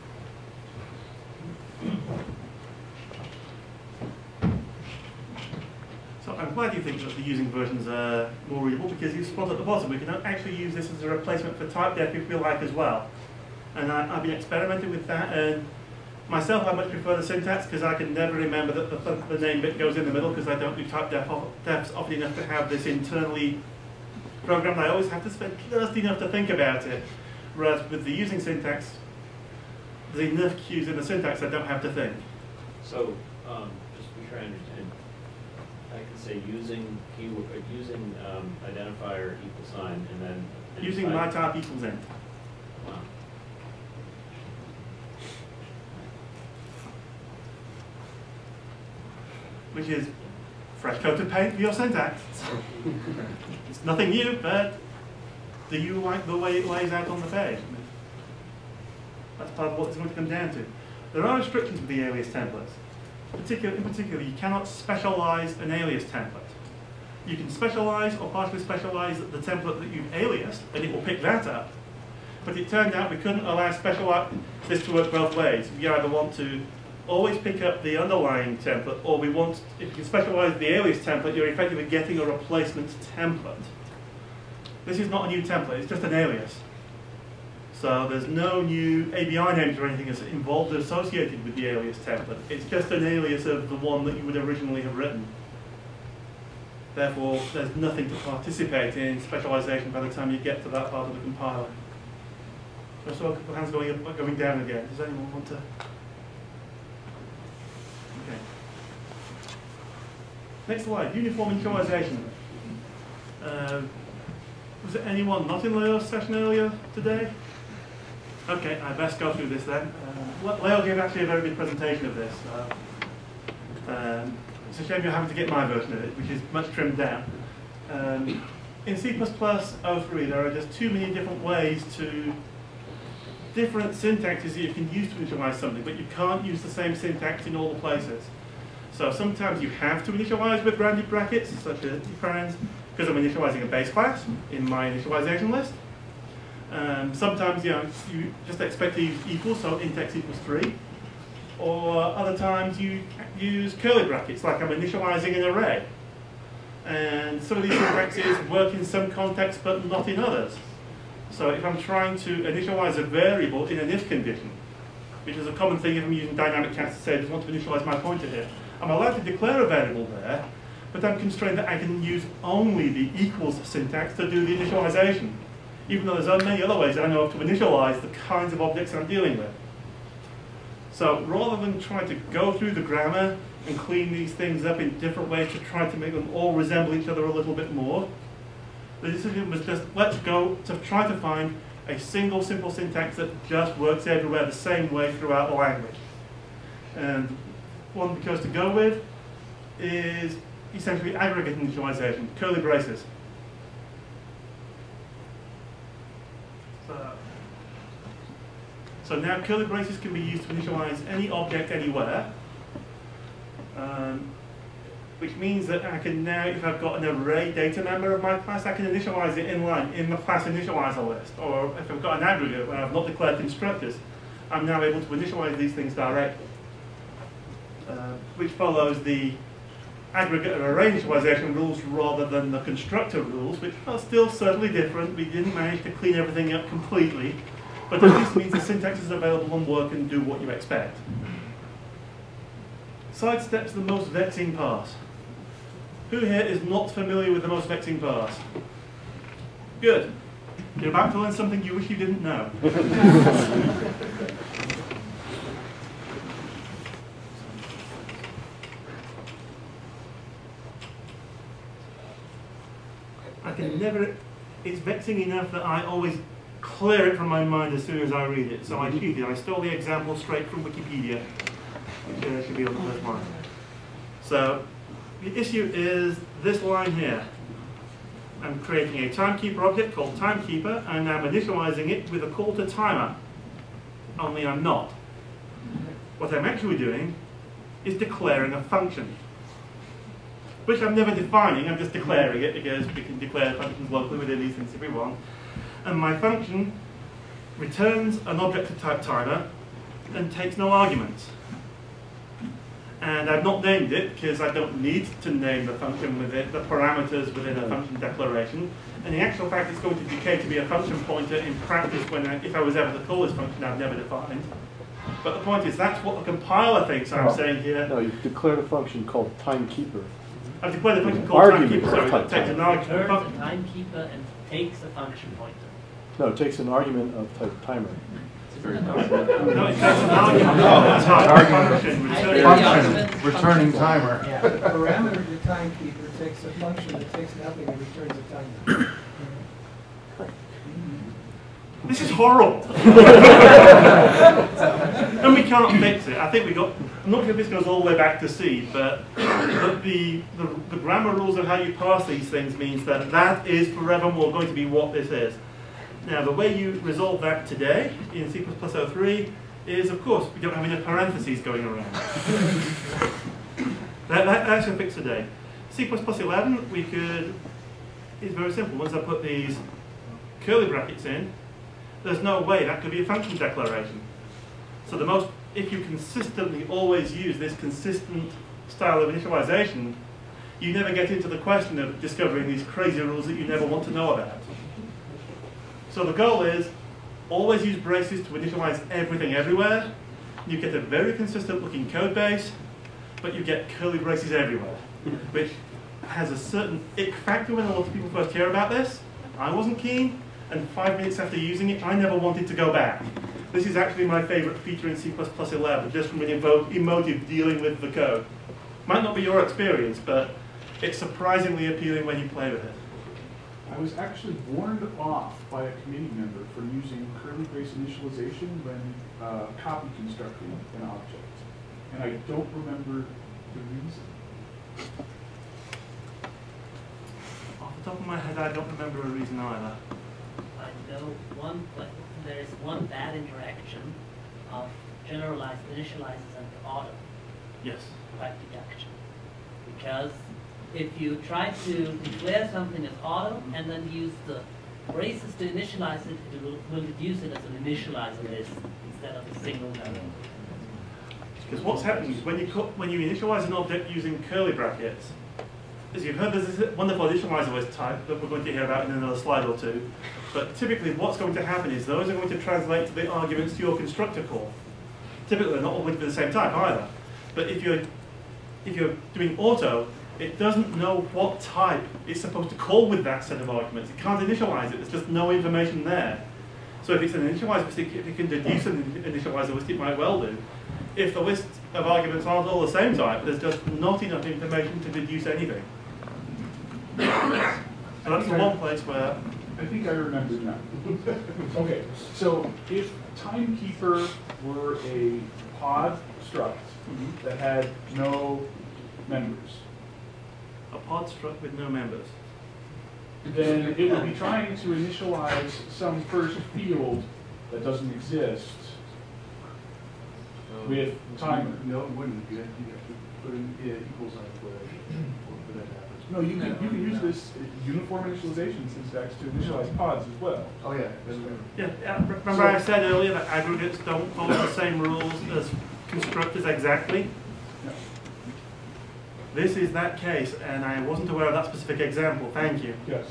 So I'm glad you think that the using versions are more readable because you spot at the bottom we can actually use this as a replacement for type def if we like as well. And I, I've been experimenting with that, and myself, I much prefer the syntax because I can never remember that the, the name bit goes in the middle because I don't do type def, defs often enough to have this internally programmed. I always have to spend just enough to think about it. Whereas with the using syntax, there's enough cues in the syntax I don't have to think. So, um, just to be sure I understand, I could say using keyword, uh, using um, identifier equal sign, and then Using my type equals int. Wow. Which is fresh coat of paint for your syntax. It's nothing new, but do you like the way it lays out on the page? That's part of what it's going to come down to. There are restrictions with the alias templates. Particular, in particular, you cannot specialize an alias template. You can specialize or partially specialize the template that you've aliased, and it will pick that up. But it turned out we couldn't allow specialize this to work both ways. We either want to always pick up the underlying template, or we want, if you can specialize the alias template, you're effectively getting a replacement template. This is not a new template, it's just an alias. So there's no new A B I names or anything that's involved or associated with the alias template. It's just an alias of the one that you would originally have written. Therefore, there's nothing to participate in specialization by the time you get to that part of the compiler. So I saw a couple of hands going up, going down again. Does anyone want to? Okay. Next slide, uniform initialization. Uh, was there anyone not in Leo's session earlier today? Okay, I best go through this then. Uh, Leo gave actually a very good presentation of this. Uh, um, it's a shame you're having to get my version of it, which is much trimmed down. Um, in C plus plus oh three, there are just too many different ways to, different syntaxes that you can use to initialize something, but you can't use the same syntax in all the places. So sometimes you have to initialize with rounded brackets, such as parens, because I'm initializing a base class in my initialization list. Um, sometimes you know, you just expect to use equals, so int x equals three. Or other times you use curly brackets, like I'm initializing an array. And some of these syntaxes work in some contexts, but not in others. So if I'm trying to initialize a variable in an if condition, which is a common thing if I'm using dynamic cats to say I just want to initialize my pointer here, I'm allowed to declare a variable there, but I'm constrained that I can use only the equals syntax to do the initialization, even though there's many other ways I know of to initialize the kinds of objects I'm dealing with. So rather than try to go through the grammar and clean these things up in different ways to try to make them all resemble each other a little bit more, the decision was just, let's go to try to find a single simple syntax that just works everywhere the same way throughout the language. And one because to go with is essentially aggregate initialization, curly braces. So, so now curly braces can be used to initialize any object anywhere. Um, which means that I can now, if I've got an array data member of my class, I can initialize it in line in the class initializer list. Or if I've got an aggregate where I've not declared constructors, I'm now able to initialize these things directly. Uh, which follows the aggregate and array initialization rules rather than the constructor rules, which are still certainly different. We didn't manage to clean everything up completely, but at least means the syntax is available and work and do what you expect. Sidesteps the most vexing pass. Who here is not familiar with the most vexing pass? Good. You're about to learn something you wish you didn't know. I can never, it's vexing enough that I always clear it from my mind as soon as I read it. So I cheated. I stole the example straight from Wikipedia, which uh, should be on the first line. So the issue is this line here. I'm creating a timekeeper object called timekeeper, and I'm initializing it with a call to timer. Only I'm not. What I'm actually doing is declaring a function, which I'm never defining, I'm just declaring it because we can declare functions locally within these things if we want. And my function returns an object of type timer and takes no arguments. And I've not named it because I don't need to name the function with it, the parameters within a function declaration. And in actual fact, it's going to decay to be a function pointer in practice when I, if I was ever to call this function I've never defined. But the point is, that's what the compiler thinks I'm Oh. saying here. No, you've declared a function called timekeeper. I've declared a function called Argument timekeeper, sorry, of that takes an Returns argument. a timekeeper and takes a function pointer. No, it takes an argument of type timer. No, it takes an argument of type function. I think returning- the Function, argument- returning timer. Yeah, the parameter of the timekeeper takes a function that takes nothing and returns a timer. This is horrible. And we can't fix it. I think we got, I'm not sure if this goes all the way back to C, but, but the, the, the grammar rules of how you parse these things means that that is forevermore going to be what this is. Now, the way you resolve that today in C plus plus oh three is, of course, we don't have any parentheses going around. that, that, that's a fix today. C plus plus eleven, we could, it's very simple. Once I put these curly brackets in, there's no way that could be a function declaration. So the most, if you consistently always use this consistent style of initialization, you never get into the question of discovering these crazy rules that you never want to know about. So the goal is, always use braces to initialize everything everywhere. You get a very consistent looking code base, but you get curly braces everywhere, which has a certain ick factor when a lot of people first hear about this. I wasn't keen. And five minutes after using it, I never wanted to go back. This is actually my favorite feature in C plus plus eleven, just from an emo emotive dealing with the code. Might not be your experience, but it's surprisingly appealing when you play with it. I was actually warned off by a committee member for using curly brace initialization when uh, copy constructing an object. And I don't remember the reason. Off the top of my head, I don't remember a reason either. I know one, pla- there's one bad interaction of generalized initializers and auto Yes. by deduction. Because if you try to declare something as auto and then use the braces to initialize it, it will, will deduce it as an initializer list instead of a single variable. Because what's happening is when you, co when you initialize an object using curly brackets, as you've heard, there's this wonderful initializer list type that we're going to hear about in another slide or two. But typically what's going to happen is those are going to translate to the arguments to your constructor call. Typically they're not all going to be the same type either. But if you're, if you're doing auto, it doesn't know what type it's supposed to call with that set of arguments. It can't initialize it, there's just no information there. So if it's an initializer list, if it can deduce an initializer list, it might well do. If the list of arguments aren't all the same type, there's just not enough information to deduce anything. So that's the one place where... I think I remember now. Okay, so if timekeeper were a pod struct Mm-hmm. that had no members, A pod struct with no members. then it would be trying to initialize some first field that doesn't exist with timer. No, it wouldn't. You'd have, you'd have to put in yeah, equals on the flag for that to happen. No, you can, you can use this uniform initialization syntax to initialize pods as well. Oh, yeah. Yeah, yeah, remember I said earlier that aggregates don't follow the same rules as constructors exactly? No. This is that case, and I wasn't aware of that specific example. Thank you. Yes.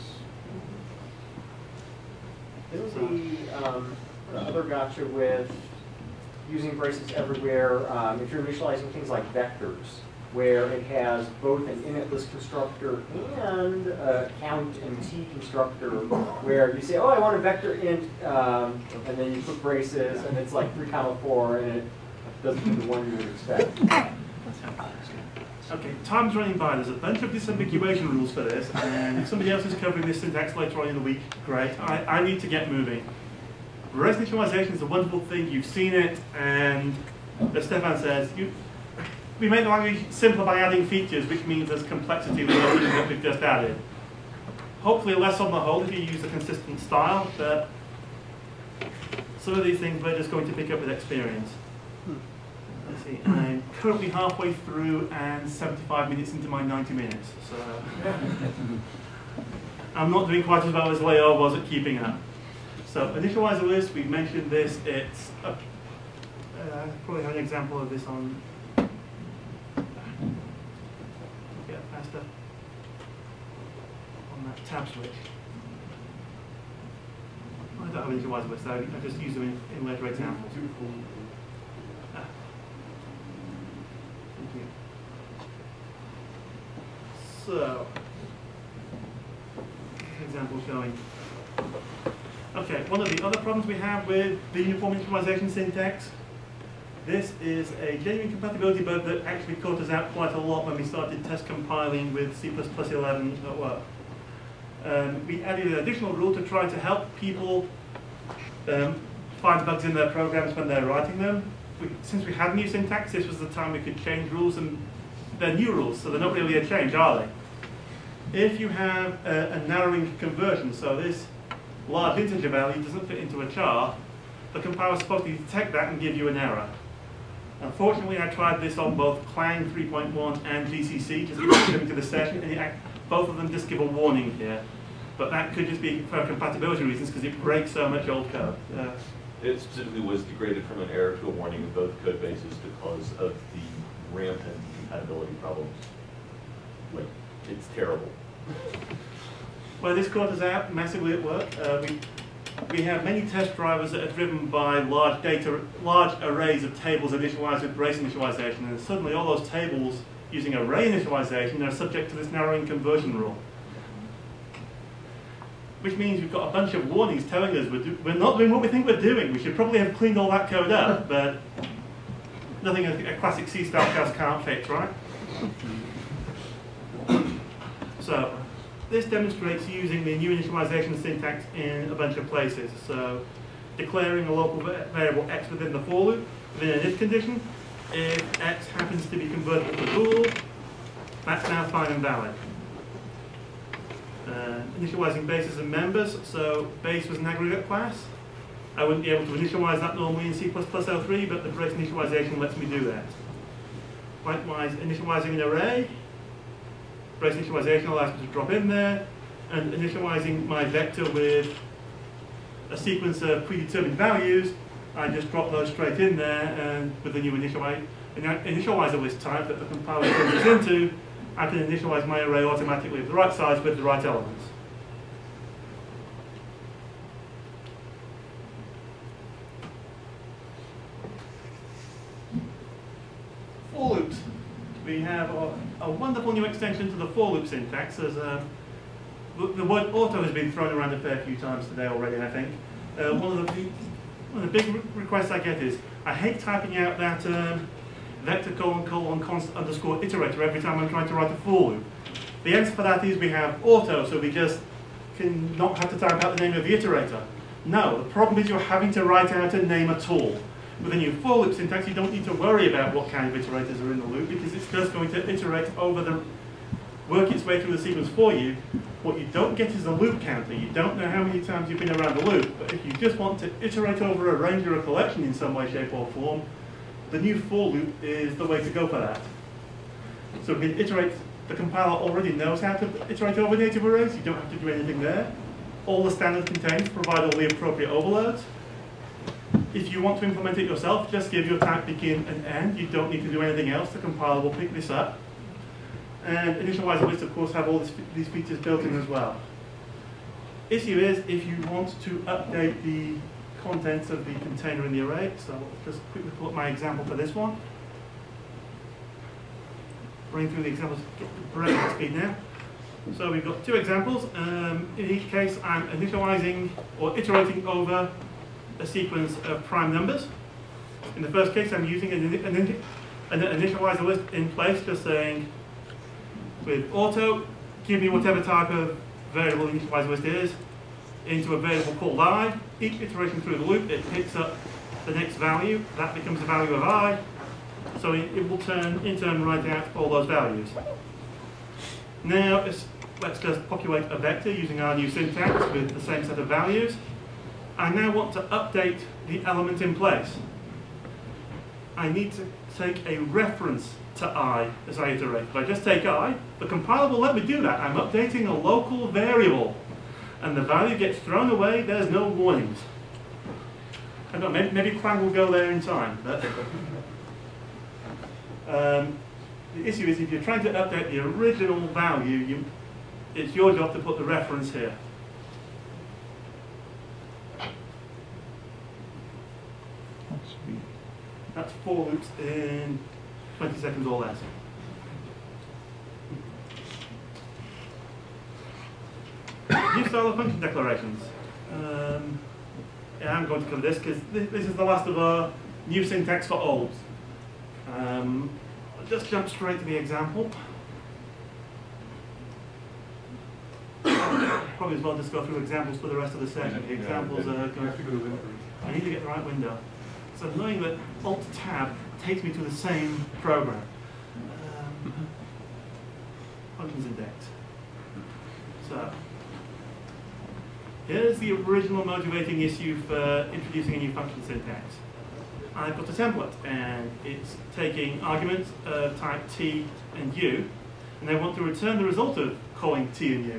Isn't the, um, the other gotcha with using braces everywhere, um, if you're initializing things like vectors, where it has both an init list constructor and a count and t constructor, where you say, oh, I want a vector int, um, and then you put braces, and it's like three comma four, and it doesn't do the one you would expect. Okay, time's running by. There's a bunch of disambiguation rules for this, and if somebody else is covering this syntax later on in the week, great. I, I need to get moving. Brace initialization is a wonderful thing. You've seen it, and as Stefan says, you, we make the language simpler by adding features, which means there's complexity with everything that we've just added. Hopefully less on the whole if you use a consistent style, but some of these things we're just going to pick up with experience. Let's see, I'm currently halfway through and seventy-five minutes into my ninety minutes, so I'm not doing quite as well as Leo was at keeping up. So initialize a list, we mentioned this, it's, a, uh, probably have an example of this on faster on that tab switch. I don't have any initializer lists, so I just use them in, in later examples. Ah. Thank you. So, example showing. Okay, one of the other problems we have with the uniform initialization syntax, this is a genuine compatibility bug that actually caught us out quite a lot when we started test compiling with C plus plus eleven at work. Um, we added an additional rule to try to help people um, find bugs in their programs when they're writing them. We, since we had new syntax, this was the time we could change rules, and they're new rules, so they're not really a change, are they? If you have a, a narrowing conversion, so this large integer value doesn't fit into a char, the compiler is supposed to detect that and give you an error. Unfortunately, I tried this on both Clang three point one and G C C, just going to the session, and it, both of them just give a warning here. But that could just be for compatibility reasons, because it breaks so much old code. Uh, It specifically was degraded from an error to a warning in both code bases because of the rampant compatibility problems. Like, it's terrible. Well, this caught us out massively at work. Uh, we, we have many test drivers that are driven by large data, large arrays of tables initialized with brace initialization, and suddenly all those tables using array initialization are subject to this narrowing conversion rule. Which means we've got a bunch of warnings telling us we're, do we're not doing what we think we're doing. We should probably have cleaned all that code up, but nothing a, a classic C-style class can't fix, right? So, this demonstrates using the new initialization syntax in a bunch of places. So, declaring a local variable x within the for loop, within an if condition. If x happens to be converted to bool, that's now fine and valid. Uh, initializing bases and members, so base was an aggregate class. I wouldn't be able to initialize that normally in C plus plus L three, but the brace initialization lets me do that. Likewise, initializing an array, brace initialization allows me to drop in there, and initializing my vector with a sequence of predetermined values, I just drop those straight in there, and with the new initialize, initializer list type that the compiler turns into, I can initialize my array automatically of the right size with the right elements. For loops. We have a, a wonderful new extension to the for loop syntax. As, um, the, the word auto has been thrown around a fair few times today already, I think. Uh, one, of the, one of the big re requests I get is, I hate typing out that um, vector colon colon const underscore iterator every time I'm trying to write a for loop. The answer for that is we have auto, so we just can not have to type out the name of the iterator. No, the problem is you're having to write out a name at all. With a new for loop syntax, you don't need to worry about what kind of iterators are in the loop, because it's just going to iterate over the, work its way through the sequence for you. What you don't get is a loop counter. You don't know how many times you've been around the loop, but if you just want to iterate over a range or a collection in some way, shape, or form, the new for loop is the way to go for that. So we can iterate, the compiler already knows how to iterate over native arrays, you don't have to do anything there. All the standard contains provide all the appropriate overloads. If you want to implement it yourself, just give your type begin and end. You don't need to do anything else, the compiler will pick this up. And initializer lists, of course, have all this, these features built in as well. Issue is, if you want to update the contents of the container in the array. So let's just quickly pull up my example for this one. Running through the examples, get the break speed now. So we've got two examples. Um, in each case, I'm initializing or iterating over a sequence of prime numbers. In the first case, I'm using an, an, an initializer list in place, just saying with auto, give me whatever type of variable initializer list is, into a variable called I. Each iteration through the loop, it picks up the next value. That becomes the value of I. So it, it will turn, in turn, write out all those values. Now, let's just populate a vector using our new syntax with the same set of values. I now want to update the element in place. I need to take a reference to I as I iterate. If I just take I, the compiler will let me do that. I'm updating a local variable. And the value gets thrown away, there's no warnings. I don't know, maybe, maybe Clang will go there in time. But um, The issue is if you're trying to update the original value, you, it's your job to put the reference here. That's four loops in twenty seconds or less. New style of function declarations. Um, yeah, I'm going to cover this because this, this is the last of our new syntax for olds. Um, I'll just jump straight to the example. Probably as well just go through examples for the rest of the session. The examples are going to I need to get the right window. It's annoying that Alt-Tab takes me to the same program. Um, functions index. So, here's the original motivating issue for introducing a new function syntax. I've got a template, and it's taking arguments of type T and U, and I want to return the result of calling T and U.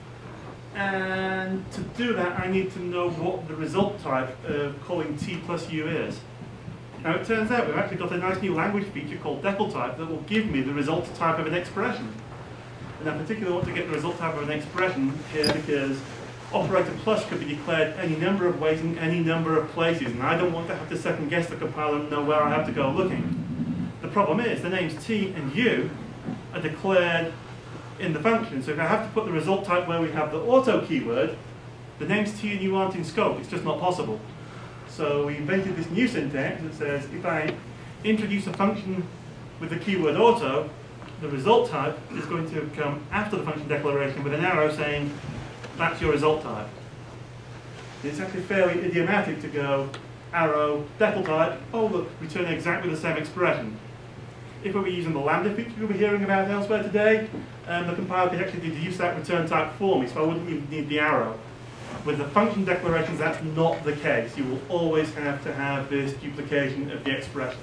And to do that, I need to know what the result type of calling T plus U is. Now it turns out we've actually got a nice new language feature called decl type that will give me the result type of an expression. And I particularly want to get the result type of an expression here because operator plus could be declared any number of ways in any number of places, and I don't want to have to second guess the compiler and know where I have to go looking. The problem is the names T and U are declared in the function, so if I have to put the result type where we have the auto keyword, the names T and U aren't in scope, it's just not possible. So we invented this new syntax that says if I introduce a function with the keyword auto, the result type is going to come after the function declaration with an arrow saying that's your result type. It's actually fairly idiomatic to go arrow decl type, oh look, return exactly the same expression. If we were using the lambda feature we were hearing about elsewhere today, um, the compiler could actually deduce that return type for me, so I wouldn't even need the arrow. With the function declarations, that's not the case. You will always have to have this duplication of the expression.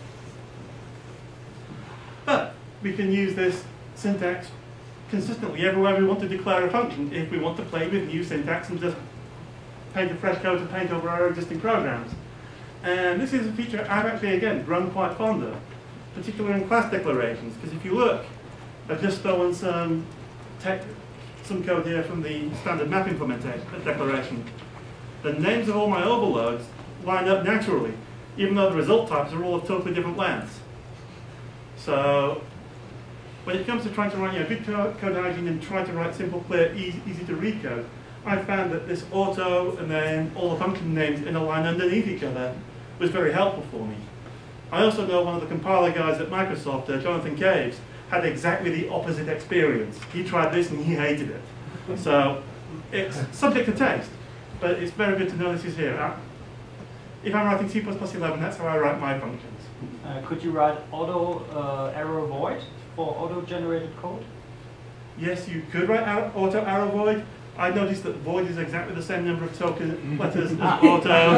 But we can use this syntax consistently everywhere we want to declare a function if we want to play with new syntax and just paint a fresh coat of paint over our existing programs. And this is a feature I've actually, again, grown quite fond of, particularly in class declarations, because if you look, I've just stolen some tech, some code here from the standard map implementation declaration. The names of all my overloads line up naturally, even though the result types are all of totally different lengths. So when it comes to trying to write you know, good code hygiene and trying to write simple, clear, easy, easy to read code, I found that this auto and then all the function names in a line underneath each other was very helpful for me. I also know one of the compiler guys at Microsoft, uh, Jonathan Caves, had exactly the opposite experience. He tried this and he hated it. So it's subject to taste, but it's very good to know this is here. Uh, if I'm writing C plus plus eleven, that's how I write my functions. Uh, could you write auto uh, arrow void for auto-generated code? Yes, you could write arrow, auto arrow void. I noticed that void is exactly the same number of token letters as auto,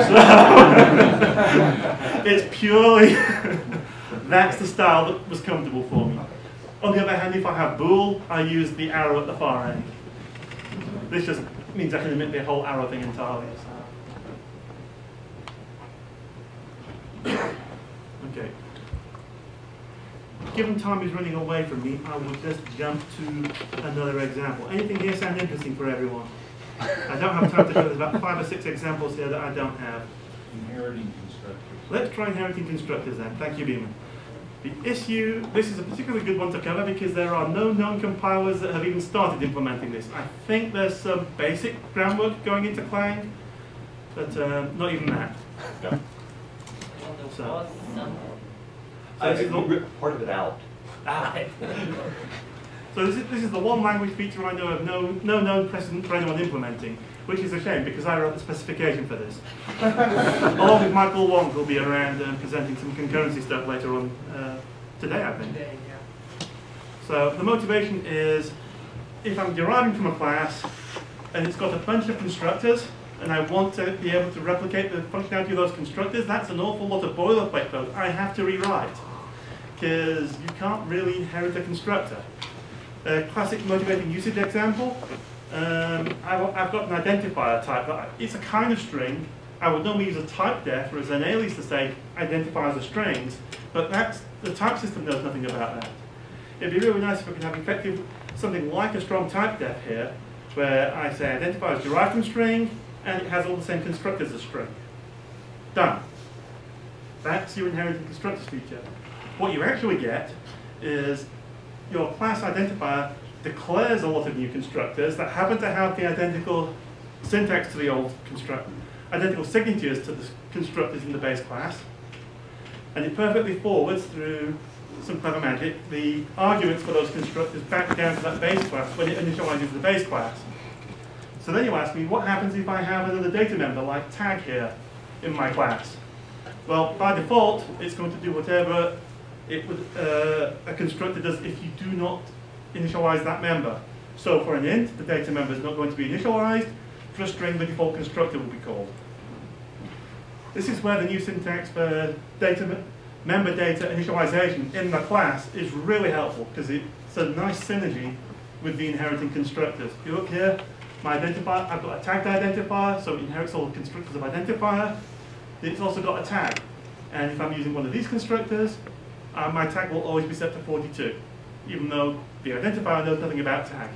so it's purely, that's the style that was comfortable for me. On the other hand, if I have bool, I use the arrow at the far end. This just means I can omit the whole arrow thing entirely. So. Okay. Given time is running away from me, I will just jump to another example. Anything here sound interesting for everyone? I don't have time to go. There's about five or six examples here that I don't have. Inheriting constructors. Let's try inheriting constructors then. Thank you, Beeman. The issue, this is a particularly good one to cover because there are no known compilers that have even started implementing this. I think there's some basic groundwork going into Clang, but uh, not even that. No. So, I think we'll rip part of it out. Ah. So this is, this is the one language feature I know of no, no known precedent for anyone implementing, which is a shame because I wrote the specification for this. Along with Michael Wong, who'll be around um, presenting some concurrency stuff later on uh, today, I think. Today, yeah. So the motivation is, if I'm deriving from a class and it's got a bunch of constructors, and I want to be able to replicate the functionality of those constructors, that's an awful lot of boilerplate code I have to rewrite, because you can't really inherit a constructor. A classic motivating usage example, um, I've, I've got an identifier type. That it's a kind of string. I would normally use a type def or as an alias to say identifiers are strings, but that's, the type system knows nothing about that. It'd be really nice if we could have effective, something like a strong type def here, where I say identifier is derived from string, and it has all the same constructors as string. Done. That's your inherited constructors feature. What you actually get is your class identifier declares a lot of new constructors that happen to have the identical syntax to the old constructor, identical signatures to the constructors in the base class, and it perfectly forwards through some clever magic the arguments for those constructors back down to that base class when it initializes the base class. So then you ask me, what happens if I have another data member like tag here in my class? Well, by default, it's going to do whatever it would, uh, a constructor does if you do not initialize that member. So for an int, the data member is not going to be initialized. For a string, the default constructor will be called. This is where the new syntax for data member data initialization in the class is really helpful, because it's a nice synergy with the inheriting constructors. If you look here, my identifier, I've got a tagged identifier, so it inherits all the constructors of identifier. It's also got a tag. And if I'm using one of these constructors, uh, my tag will always be set to forty-two, even though the identifier knows nothing about tag.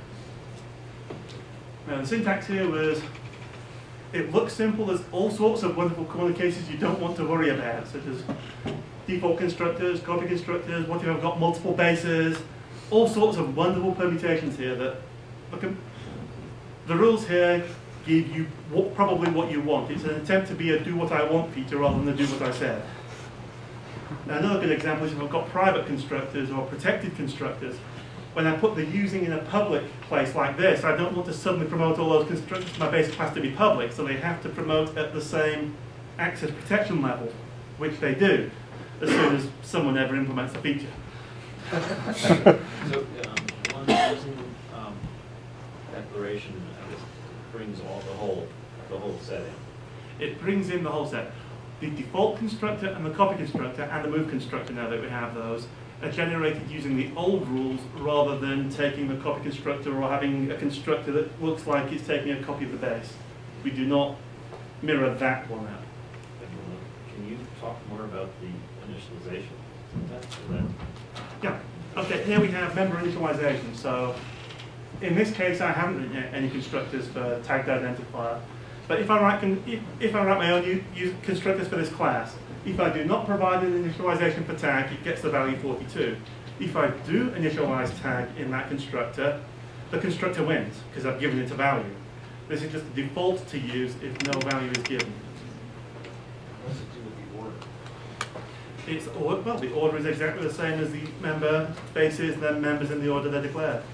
Now the syntax here was, it looks simple. There's all sorts of wonderful corner cases you don't want to worry about, such as default constructors, copy constructors, what if I've got multiple bases, all sorts of wonderful permutations here that, look, the rules here give you what, probably what you want. It's an attempt to be a do what I want feature rather than a do what I said. Now, another good example is if I've got private constructors or protected constructors. When I put the using in a public place like this, I don't want to suddenly promote all those constructors to my base class to be public, so they have to promote at the same access protection level, which they do, as soon as someone ever implements a feature. So, um, one using um, declaration brings all the whole the whole set in. It brings in the whole set. The default constructor and the copy constructor and the move constructor, now that we have those, are generated using the old rules rather than taking the copy constructor or having a constructor that looks like it's taking a copy of the base. We do not mirror that one out. Can you talk more about the initialization syntax for that? Yeah. Okay, here we have member initialization. So in this case, I haven't written any constructors for tagged identifier. But if I write, if, if I write my own use constructors for this class, if I do not provide an initialization for tag, it gets the value forty-two. If I do initialize tag in that constructor, the constructor wins, because I've given it a value. This is just the default to use if no value is given. What does it do with the order? It's, well, the order is exactly the same as the member bases, then members in the order they're declared.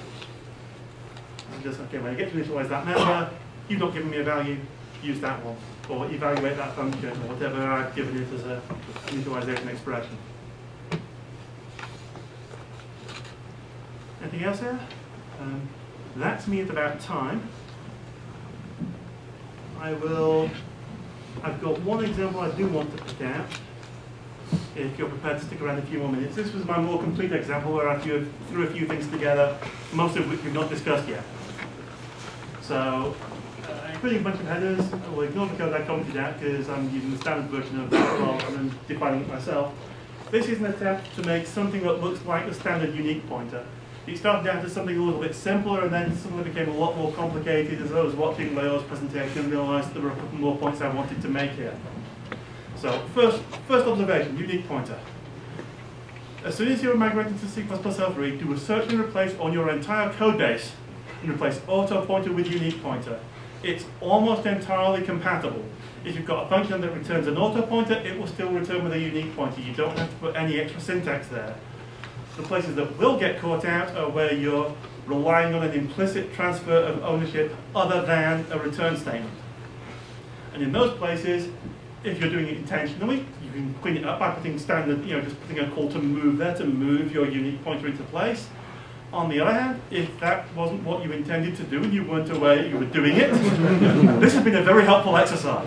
Just, okay, when I get to initialize that member, you've not given me a value, use that one. Or evaluate that function, or whatever I've given it as a initialization expression. Anything else here? Um, that's me at about time. I will, I've got one example I do want to pick out, if you're prepared to stick around a few more minutes. This was my more complete example where I threw, threw a few things together, most of which we've not discussed yet. So, uh, including a bunch of headers, I will ignore the code I commented out because I'm using the standard version of that rather than defining it myself. This is an attempt to make something that looks like the standard unique pointer. It started out as something a little bit simpler and then suddenly became a lot more complicated as I was watching Leo's presentation and realized there were a couple more points I wanted to make here. So, first, first observation, unique pointer. As soon as you're migrating to C plus plus L three, do a search and replace on your entire code base and replace auto pointer with unique pointer. It's almost entirely compatible. If you've got a function that returns an auto pointer, it will still return with a unique pointer. You don't have to put any extra syntax there. The places that will get caught out are where you're relying on an implicit transfer of ownership other than a return statement. And in those places, if you're doing it intentionally, you can clean it up by putting standard, you know, just putting a call to move there to move your unique pointer into place. On the other hand, if that wasn't what you intended to do and you weren't aware you were doing it, this has been a very helpful exercise.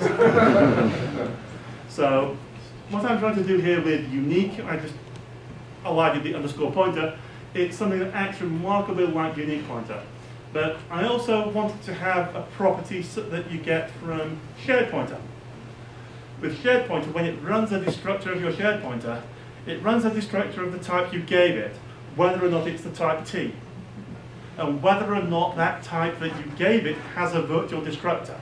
So, what I'm trying to do here with unique, I just allowed the underscore pointer, it's something that acts remarkably like unique pointer. But I also wanted to have a property that you get from shared pointer. With shared pointer, when it runs a destructor of your shared pointer, it runs a destructor of the type you gave it, whether or not it's the type T, and whether or not that type that you gave it has a virtual destructor.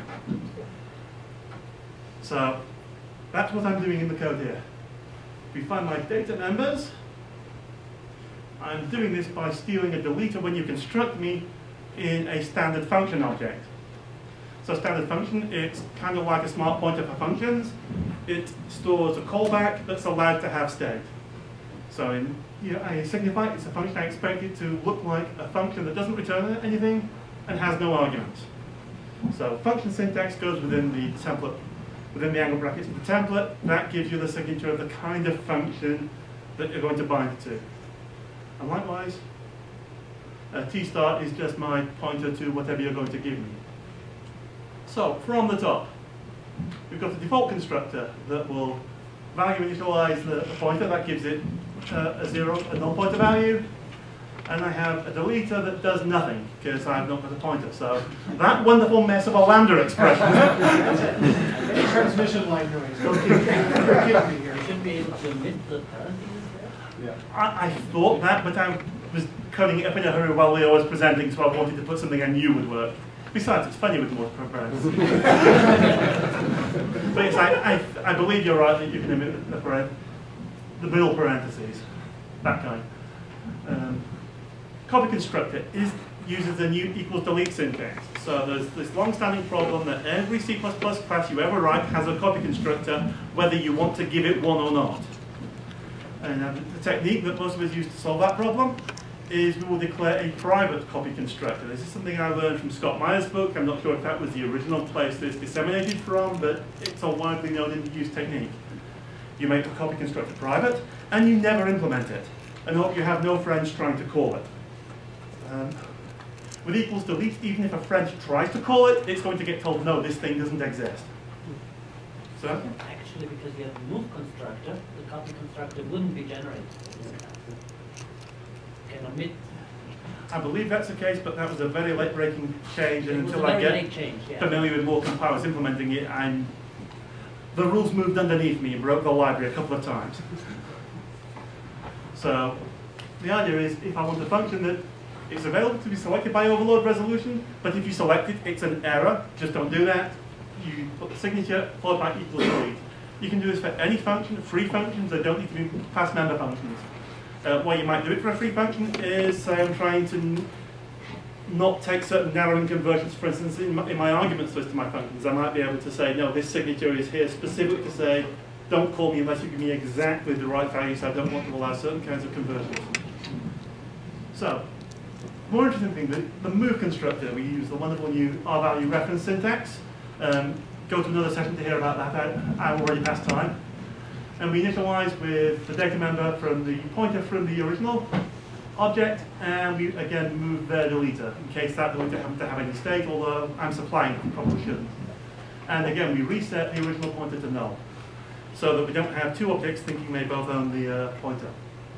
So that's what I'm doing in the code here. If we find my data members, I'm doing this by stealing a deleter when you construct me in a standard function object. So standard function, it's kind of like a smart pointer for functions. It stores a callback that's allowed to have state. So in you know, a signify, it's a function I expect it to look like a function that doesn't return anything and has no arguments. So function syntax goes within the template, within the angle brackets of the template. That gives you the signature of the kind of function that you're going to bind it to. And likewise, uh, T-start is just my pointer to whatever you're going to give me. So from the top, we've got a default constructor that will value initialize the, the pointer. That gives it uh, a zero, a null pointer value. And I have a deleter that does nothing because I've not got a pointer. So that wonderful mess of a lambda expression. Any transmission line noise. Don't keep, don't keep me here. You should be able to omit the parentheses there. Yeah. I, I thought that, but I was coding it up in a hurry while Leo was presenting, so I wanted to put something I knew would work. Besides, it's funny with more parentheses. But yes, I, I, I believe you're right that you can omit the, the, the middle parentheses, that kind. Um, copy constructor is, uses the new equals delete syntax. So there's this long-standing problem that every C plus plus class you ever write has a copy constructor, whether you want to give it one or not. And uh, the technique that most of us use to solve that problem is we will declare a private copy constructor. This is something I learned from Scott Meyer's book. I'm not sure if that was the original place that it's disseminated from, but it's a widely known and used technique. You make the copy constructor private, and you never implement it, and hope you have no friends trying to call it. Um, with equals delete, even if a friend tries to call it, it's going to get told, no, this thing doesn't exist. So? Actually, because you have a move constructor, the copy constructor wouldn't be generated. Can omit. I believe that's the case, but that was a very late-breaking change, and It was until a I very get late change, yeah. familiar with more compilers implementing it, I'm, the rules moved underneath me and broke the library a couple of times. So the idea is, if I want a function that is available to be selected by overload resolution, but if you select it, it's an error, just don't do that. You put the signature followed by equals delete. You can do this for any function, free functions that don't need to be class member functions. Uh, why you might do it for a free function is, say, I'm trying to n not take certain narrowing conversions. For instance, in my, in my arguments list of my functions, I might be able to say, no, this signature is here specifically to say, don't call me unless you give me exactly the right value, so I don't want to allow certain kinds of conversions. So, more interesting thing, the, the move constructor, we use the wonderful new R-value reference syntax. Um, go to another session to hear about that. I, I'm already past time. And we initialize with the data member from the pointer from the original object, and we again move their deleter in case that deleter happens to have any state, although I'm supplying it, probably shouldn't. And again, we reset the original pointer to null, so that we don't have two objects thinking they both own the uh, pointer.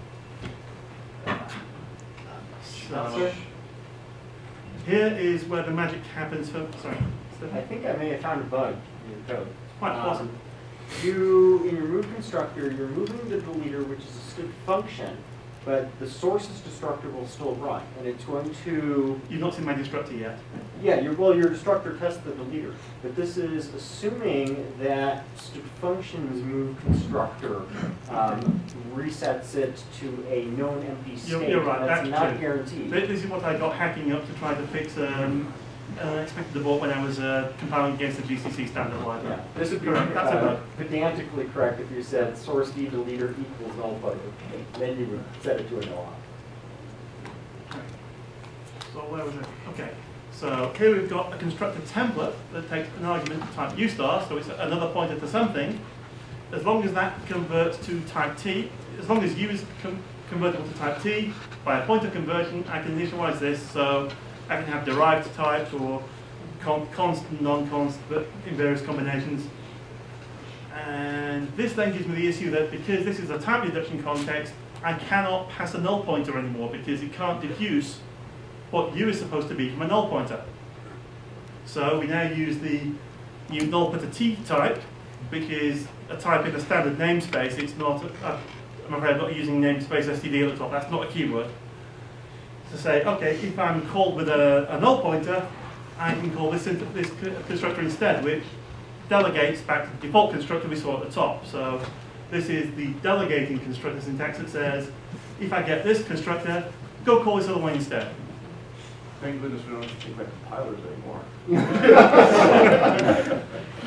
So, here is where the magic happens for, sorry. I think I may have found a bug in your code. Quite possible. Um, you, in your move constructor, you're moving the deleter, which is a strict function, but the source's destructor will still run, and it's going to... You've not seen my destructor yet. Yeah, your, well, your destructor tests the deleter, but this is assuming that strict function's move constructor um, resets it to a known empty state. You're, you're right, That's that's not true. guaranteed. This is what I got hacking up to try to fix um, unexpected abort when I was uh, compiling against the G C C standard library. Yeah, this would be correct. That's uh, about pedantically correct if you said source D deleter equals null pointer. Then you would set it to a null. So where was it? Okay. So here we've got a constructor template that takes an argument type U star, so it's another pointer to something. As long as that converts to type T, as long as U is com convertible to type T by a pointer conversion, I can initialize this. So I can have derived types or con constant, non-const, but in various combinations. And this then gives me the issue that because this is a type reduction context, I cannot pass a null pointer anymore because it can't deduce what U is supposed to be from a null pointer. So we now use the new null pointer T type, which is a type in a standard namespace. It's not a, a, I'm afraid I'm not using namespace S T D at the top, that's not a keyword. To say, okay, if I'm called with a, a null pointer, I can call this, this constructor instead, which delegates back to the default constructor we saw at the top. So this is the delegating constructor syntax that says, if I get this constructor, go call this other one instead. Thank goodness we don't have to think about compilers anymore.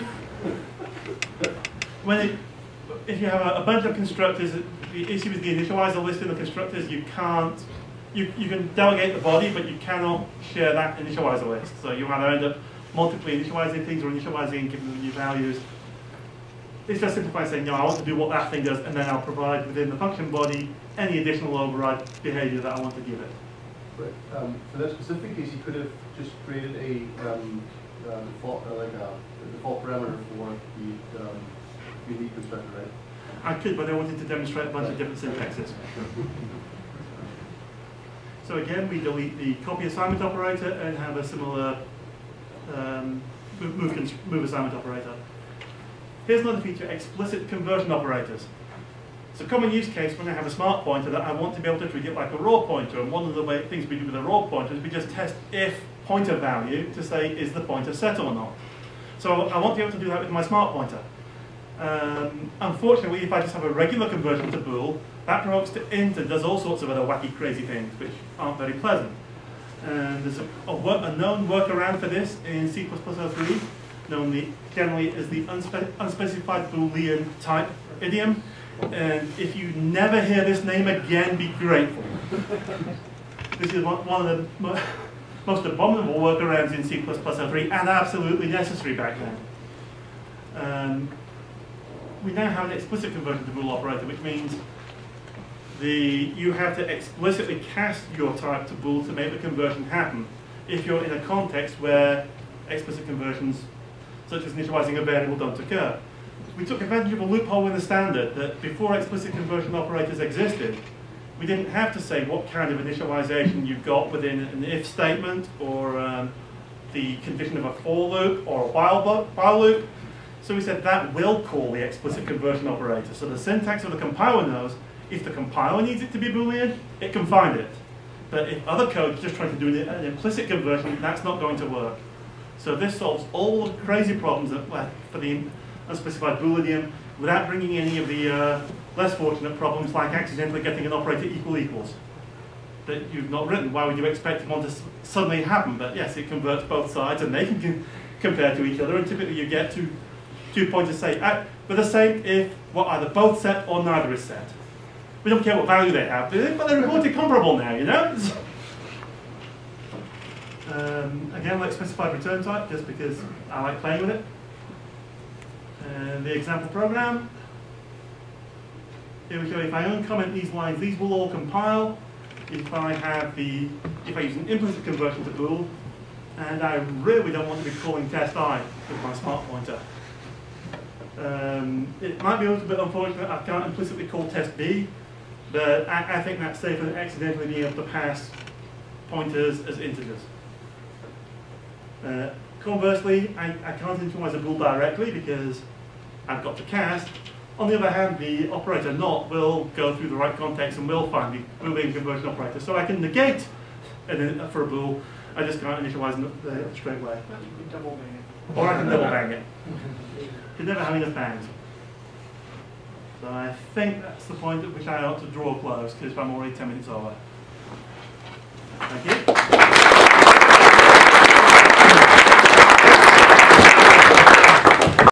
When it, if you have a, a bunch of constructors, the issue with the initializer list in the constructors, you can't, you, you can delegate the body, but you cannot share that initializer list. So you either end up multiply initializing things or initializing and giving them new values. It's just simplifying saying, no, I want to do what that thing does, and then I'll provide within the function body any additional override behavior that I want to give it. But um, for that specific case, you could have just created a um, uh, default, uh, like a, a default parameter for the um, unique constructor, right? I could, but I wanted to demonstrate a bunch of different syntaxes. So again, we delete the copy assignment operator and have a similar um, move, move assignment operator. Here's another feature, explicit conversion operators. It's a common use case when I have a smart pointer that I want to be able to treat it like a raw pointer. And one of the way, things we do with a raw pointer is we just test if pointer value to say, is the pointer set or not? So I want to be able to do that with my smart pointer. Um, unfortunately, if I just have a regular conversion to bool, that provokes to int and does all sorts of other wacky, crazy things, which aren't very pleasant. And there's a, a, work, a known workaround for this in C plus plus oh three, known the, generally as the unspe unspecified Boolean type idiom. And if you never hear this name again, be grateful. This is one, one of the mo most abominable workarounds in C plus plus oh three, and absolutely necessary back then. Um, we now have an explicit conversion to bool operator, which means the, you have to explicitly cast your type to bool to make the conversion happen if you're in a context where explicit conversions, such as initializing a variable, don't occur. We took advantage of a loophole in the standard that before explicit conversion operators existed, we didn't have to say what kind of initialization you got within an if statement or um, the condition of a for loop or a while, while loop. So we said that will call the explicit conversion operator. So the syntax of the compiler knows if the compiler needs it to be Boolean, it can find it. But if other code is just trying to do an implicit conversion, that's not going to work. So this solves all the crazy problems that, well, for the unspecified bool idiom without bringing any of the uh, less fortunate problems like accidentally getting an operator equal equals that you've not written. Why would you expect one to suddenly happen? But yes, it converts both sides and they can compare to each other, and typically you get two, two pointers say, uh, but the same if what either both set or neither is set. We don't care what value they have, but they're reported comparable now, you know? um, again, like specified return type, just because I like playing with it. And the example program. Here we go, if I uncomment these lines, these will all compile. If I have the, if I use an implicit conversion to bool, and I really don't want to be calling test I with my smart pointer. Um, it might be a little bit unfortunate, I can't implicitly call test B, but I, I think that's safer than accidentally being able to pass pointers as integers. Uh, conversely, I, I can't initialize a bool directly because I've got to cast. On the other hand, the operator not will go through the right context and will find the Boolean conversion operator. So I can negate an, for a bool, I just can't initialize it straight away. You can double bang it. Or I can double bang it. You can never have enough bangs. So I think that's the point at which I ought to draw close, because I'm already ten minutes over. Thank you.